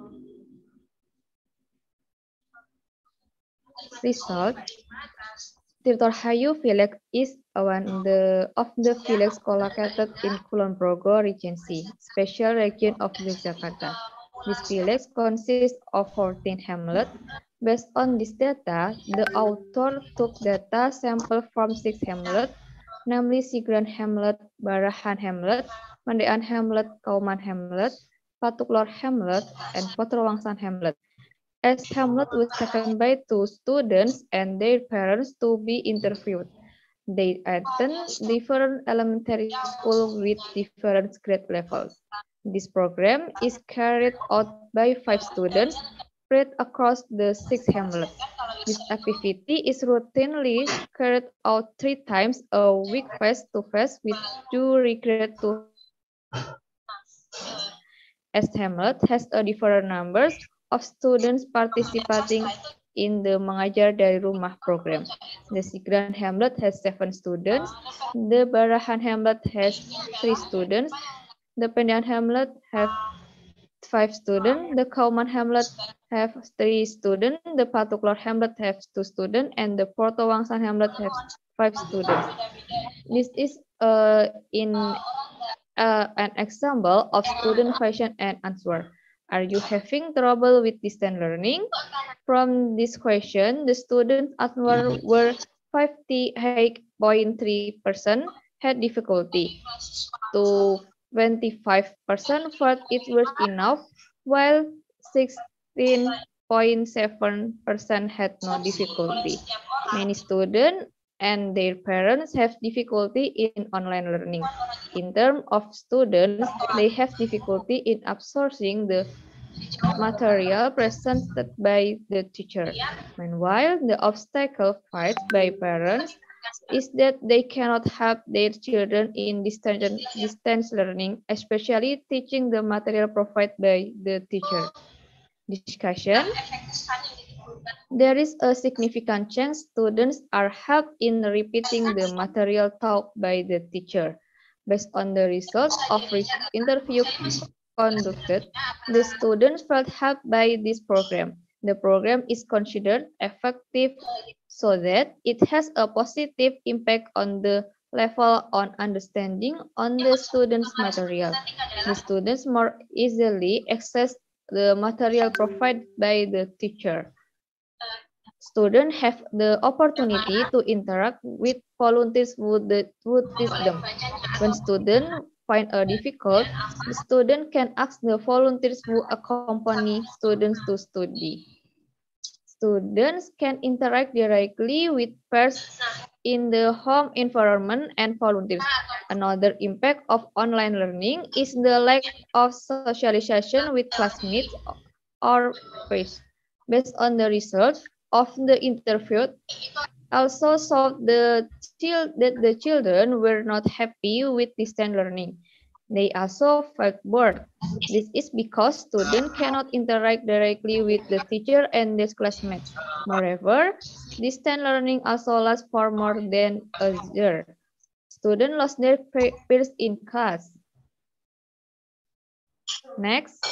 Result. Tirto Rahayu Village is one of the villages located in Kulon Progo Regency, Special Region of Yogyakarta. This village consists of 14 hamlets. Based on this data, the author took data sample from 6 hamlets, namely Sigran Hamlet, Barahan Hamlet, Mandean Hamlet, Kauman Hamlet, Patuklor Hamlet, and Potrowangsan Hamlet. As Hamlet was taken by 2 students and their parents to be interviewed. They attend different elementary schools with different grade levels. This program is carried out by 5 students spread across the 6 hamlets. This activity is routinely carried out 3 times a week face-to-face with 2 regret to as hamlet has a different numbers of students participating in the Mengajar dari Rumah program. The Sigran Hamlet has 7 students, the Barahan Hamlet has 3 students, the Pendian Hamlet have 5 students, the Kauman Hamlet have 3 students, the Patuklor Hamlet has 2 students, and the Portowangsan Hamlet has 5 students. This is an example of student question and answer. Are you having trouble with distance learning? From this question, the students' answers were 58.3% had difficulty, to 25% thought it was enough, while 16% 0.7% had no difficulty. Many students and their parents have difficulty in online learning. In terms of students, they have difficulty in absorbing the material presented by the teacher. Meanwhile, the obstacle faced by parents is that they cannot help their children in distance learning, especially teaching the material provided by the teacher. Discussion. There is a significant chance students are helped in repeating the material taught by the teacher. Based on the results of interview conducted, the students felt helped by this program. The program is considered effective so that it has a positive impact on the level on understanding on the students' material. The students more easily access the material provided by the teacher. Students have the opportunity to interact with volunteers who teach them. When students find a difficult, the student can ask the volunteers who accompany students to study. Students can interact directly with peers in the home environment and volunteers. Another impact of online learning is the lack of socialization with classmates or peers. Based on the results of the interview, also showed that the children were not happy with distance learning. They also felt bored. This is because students cannot interact directly with the teacher and their classmates. Moreover, distance learning also lasts for more than a year. Students lost their peers in class. Next.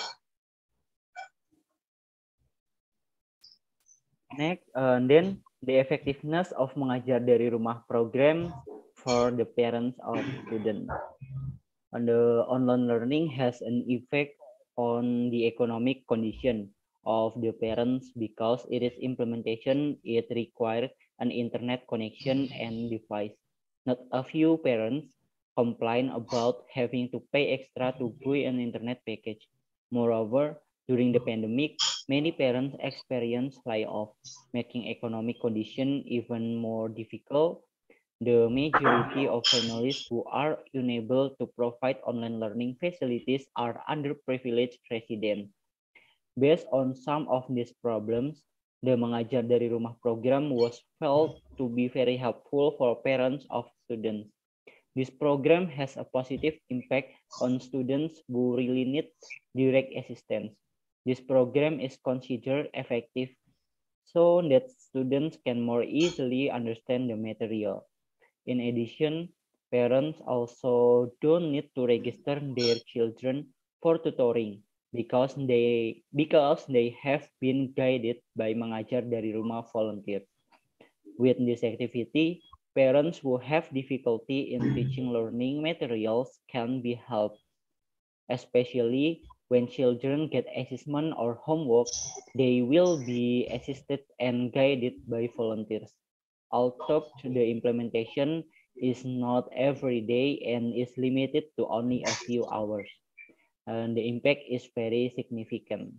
Next, then the effectiveness of mengajar dari rumah program for the parents of students. And the online learning has an effect on the economic condition of the parents because its implementation it requires an internet connection and device. Not a few parents complain about having to pay extra to buy an internet package. Moreover, during the pandemic, many parents experience layoff, making economic condition even more difficult. The majority of families who are unable to provide online learning facilities are underprivileged residents. Based on some of these problems, the Mengajar dari Rumah program was felt to be very helpful for parents of students. This program has a positive impact on students who really need direct assistance. This program is considered effective so that students can more easily understand the material. In addition, parents also don't need to register their children for tutoring because they have been guided by Mengajar dari Rumah volunteers. With this activity, parents who have difficulty in teaching learning materials can be helped, especially when children get assessment or homework, they will be assisted and guided by volunteers. Although the implementation is not every day and is limited to only a few hours, and the impact is very significant.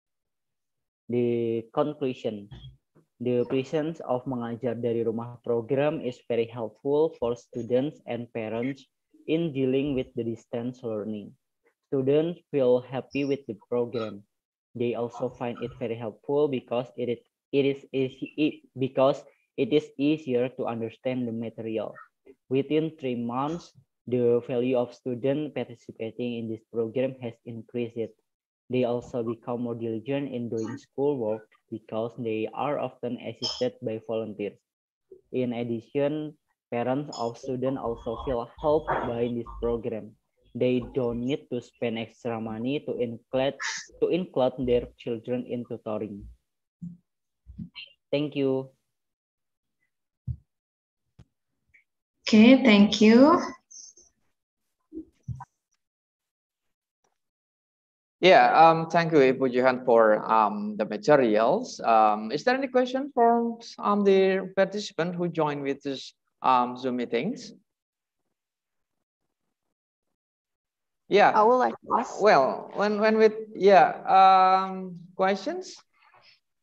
The conclusion, the presence of Mengajar dari Rumah program is very helpful for students and parents in dealing with the distance learning. Students feel happy with the program. They also find it very helpful because it is easier to understand the material. Within 3 months, the value of students participating in this program has increased. They also become more diligent in doing schoolwork because they are often assisted by volunteers. In addition, parents of students also feel helped by this program. They don't need to spend extra money to include their children in tutoring. Thank you. Okay, thank you. Yeah, thank you, Ibu Jihan, for the materials. Is there any question from the participant who joined with this Zoom meetings? Yeah. I would like to ask. Well, when with questions?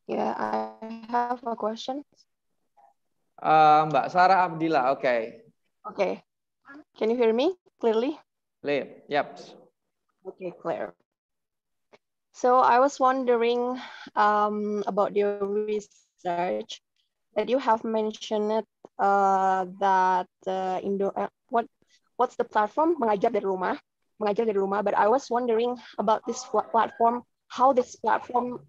Yeah, I have a question. Mbak Sarah Abdillah, okay. Okay. Can you hear me clearly? Clear, yep. Okay, clear. So I was wondering about your research that you have mentioned that what's the platform mengajar dari rumah, but I was wondering about this platform, how this platform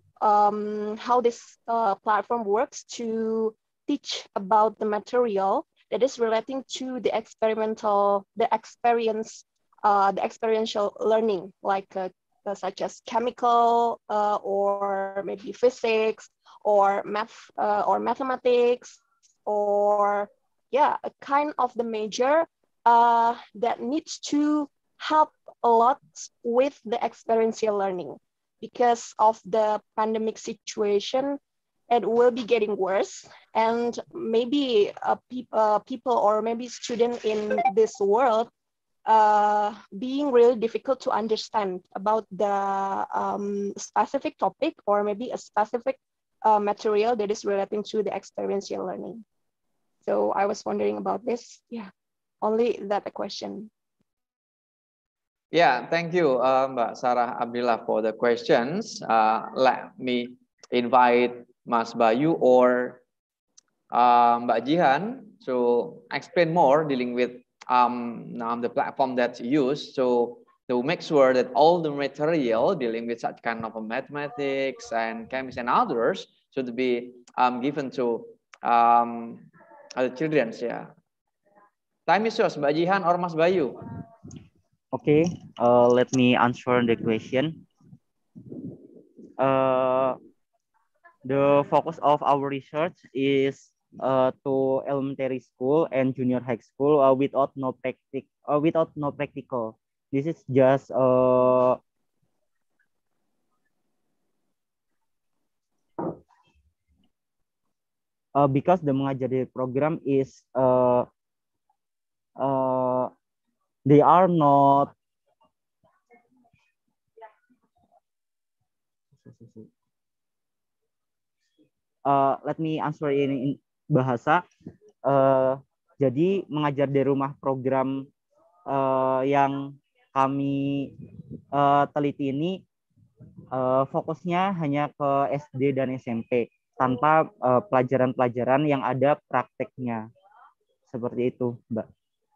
works to teach about the material that is relating to the experiential learning, like such as chemical or maybe physics or math or mathematics, or yeah, a kind of the major that needs to help a lot with the experiential learning. Because of the pandemic situation, it will be getting worse, and maybe people or maybe students in this world being really difficult to understand about the specific topic or maybe a specific material that is relating to the experiential learning. So I was wondering about this. Yeah, only that a question. Yeah, thank you, Mbak Sarah Abdillah, for the questions. Let me invite Mas Bayu or Mbak Jihan to explain more dealing with the platform that's used. So to make sure that all the material dealing with such kind of mathematics and chemistry and others should be given to other children. Yeah. Time is yours, Mbak Jihan or Mas Bayu. Okay, let me answer the question. The focus of our research is to elementary school and junior high school without no practical. This is just because the Mengajari program is they are not let me answer in bahasa. Jadi mengajar di rumah program yang kami teliti ini fokusnya hanya ke SD dan SMP tanpa pelajaran-pelajaran yang ada prakteknya. Seperti itu, Mbak.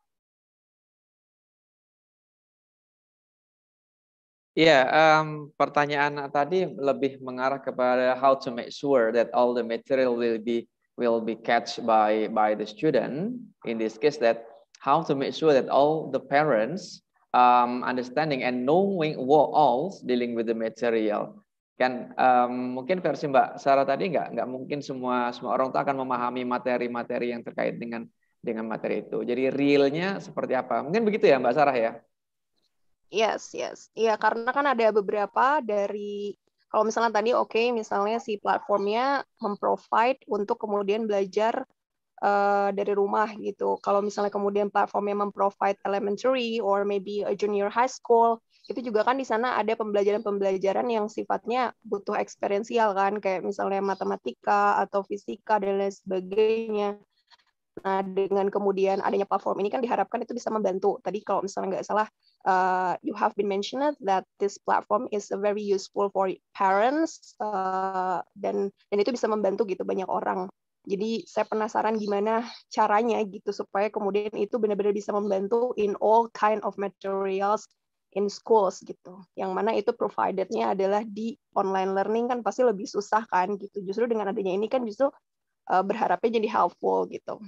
Iya, pertanyaan tadi lebih mengarah kepada how to make sure that all the material will be catch by the student. In this case, that how to make sure that all the parents understanding and knowing what all dealing with the material. Kan mungkin versi Mbak Sarah tadi nggak mungkin semua orang tua akan memahami materi-materi yang terkait dengan materi itu. Jadi realnya seperti apa? Mungkin begitu ya Mbak Sarah ya? Yes. Iya, karena kan ada beberapa dari, kalau misalnya tadi misalnya si platformnya memprovide untuk kemudian belajar dari rumah gitu. Kalau misalnya kemudian platformnya memprovide elementary or maybe a junior high school, itu juga kan di sana ada pembelajaran yang sifatnya butuh eksperiensial kan, kayak misalnya matematika atau fisika dan lain sebagainya. Nah, dengan kemudian adanya platform ini kan diharapkan itu bisa membantu. Tadi kalau misalnya nggak salah, you have been mentioned that this platform is very useful for parents dan itu bisa membantu gitu banyak orang. Jadi saya penasaran gimana caranya gitu supaya kemudian itu benar-benar bisa membantu in all kind of materials in schools gitu. Yang mana itu provided-nya adalah di online learning kan pasti lebih susah kan gitu. Justru dengan adanya ini kan justru berharapnya jadi helpful gitu.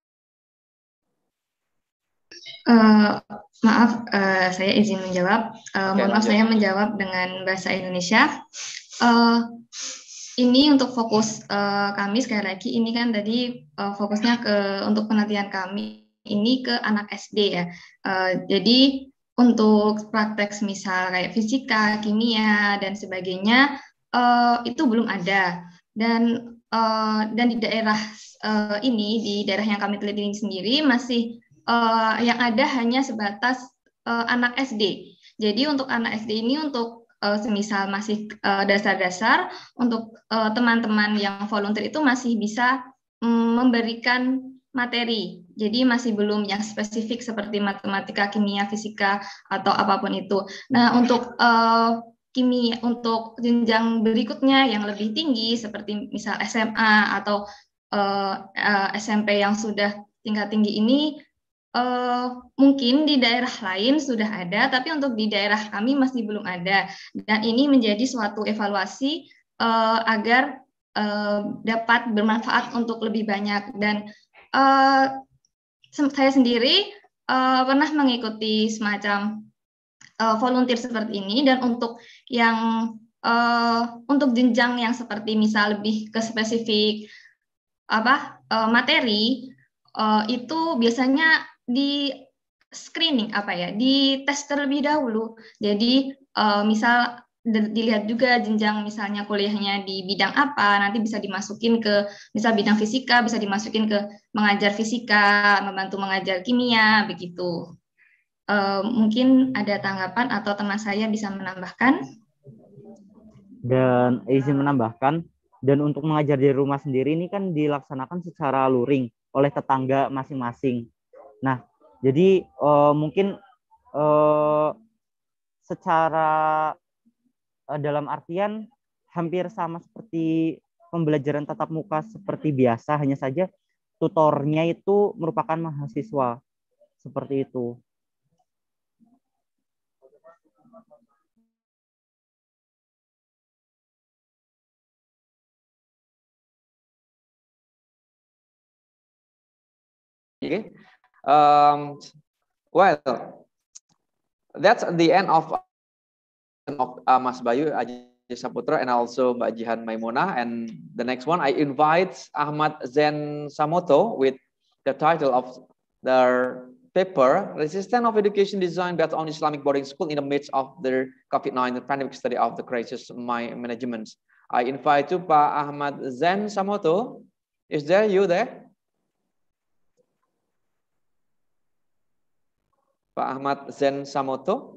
Maaf, saya izin menjawab. Mohon maaf, saya menjawab dengan bahasa Indonesia. Ini untuk fokus kami, sekali lagi, ini kan tadi fokusnya untuk penelitian kami ini ke anak SD ya. Jadi untuk praktek misal kayak fisika, kimia, dan sebagainya, itu belum ada. Dan di daerah ini, di daerah yang kami teliti ini sendiri, masih yang ada hanya sebatas anak SD. Jadi untuk anak SD ini untuk semisal masih dasar-dasar, untuk teman-teman yang volunteer itu masih bisa memberikan materi. Jadi masih belum yang spesifik seperti matematika, kimia, fisika, atau apapun itu. Nah, untuk kimia, untuk jenjang berikutnya yang lebih tinggi seperti misal SMA atau SMP yang sudah tingkat tinggi ini, mungkin di daerah lain sudah ada, tapi untuk di daerah kami masih belum ada. Dan ini menjadi suatu evaluasi agar dapat bermanfaat untuk lebih banyak. Dan saya sendiri pernah mengikuti semacam volunteer seperti ini, dan untuk yang untuk jenjang yang seperti misal lebih ke spesifik materi, itu biasanya di screening di tes terlebih dahulu. Jadi misal dilihat juga jenjang misalnya kuliahnya di bidang apa, nanti bisa dimasukin ke misal bidang fisika, bisa dimasukin ke mengajar fisika, membantu mengajar kimia, begitu. Mungkin ada tanggapan atau teman saya bisa menambahkan. Dan izin menambahkan, dan untuk mengajar di rumah sendiri ini kan dilaksanakan secara luring oleh tetangga masing-masing. Nah, jadi mungkin secara dalam artian hampir sama seperti pembelajaran tatap muka seperti biasa, hanya saja tutornya itu merupakan mahasiswa. Seperti itu. Okay. Well, that's the end of Mas Bayu Aji Saputra and also Mbak Jihan Maimunah. And the next one, I invite Ahmad Zen Samoto with the title of their paper, Resistance of Education Design Based on Islamic Boarding School in the Midst of the COVID-19 Pandemic Study of the Crisis Management. I invite you, Pak Ahmad Zen Samoto. Is there you there? Pak Ahmad Zen Samoto.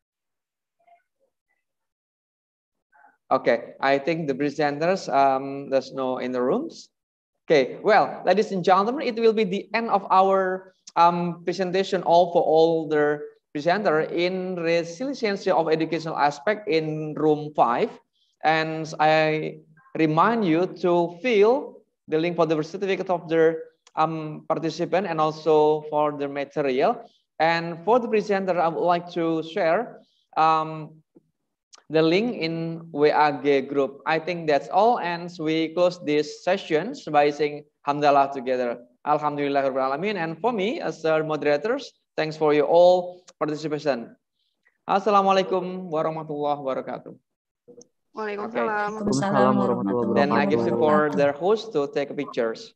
Okay, I think the presenters, there's no in the rooms. Okay, well, ladies and gentlemen, it will be the end of our presentation for all the presenter in resiliency of educational aspect in room 5. And I remind you to fill the link for the certificate of the participant and also for the material. And for the presenter, I would like to share the link in WAG group. I think that's all, and we close this session by saying Alhamdulillah together. Alhamdulillahirabbil alamin. And for me, as the moderators, thanks for your all participation. Assalamualaikum warahmatullahi wabarakatuh. Waalaikumsalam. Okay. Then I give it for their host to take pictures.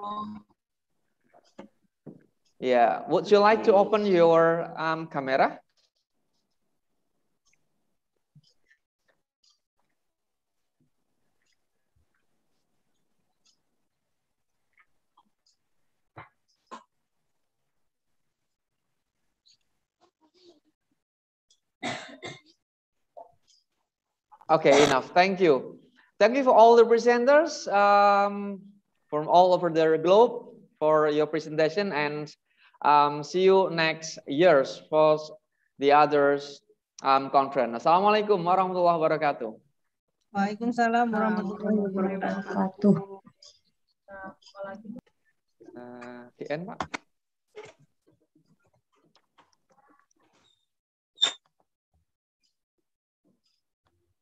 Yeah, would you like to open your camera? Okay, enough. Thank you. Thank you for all the presenters from all over the globe for your presentation, and see you next years for the others conference. Assalamualaikum warahmatullahi wabarakatuh. Waalaikumsalam warahmatullahi wabarakatuh. The end, Pak.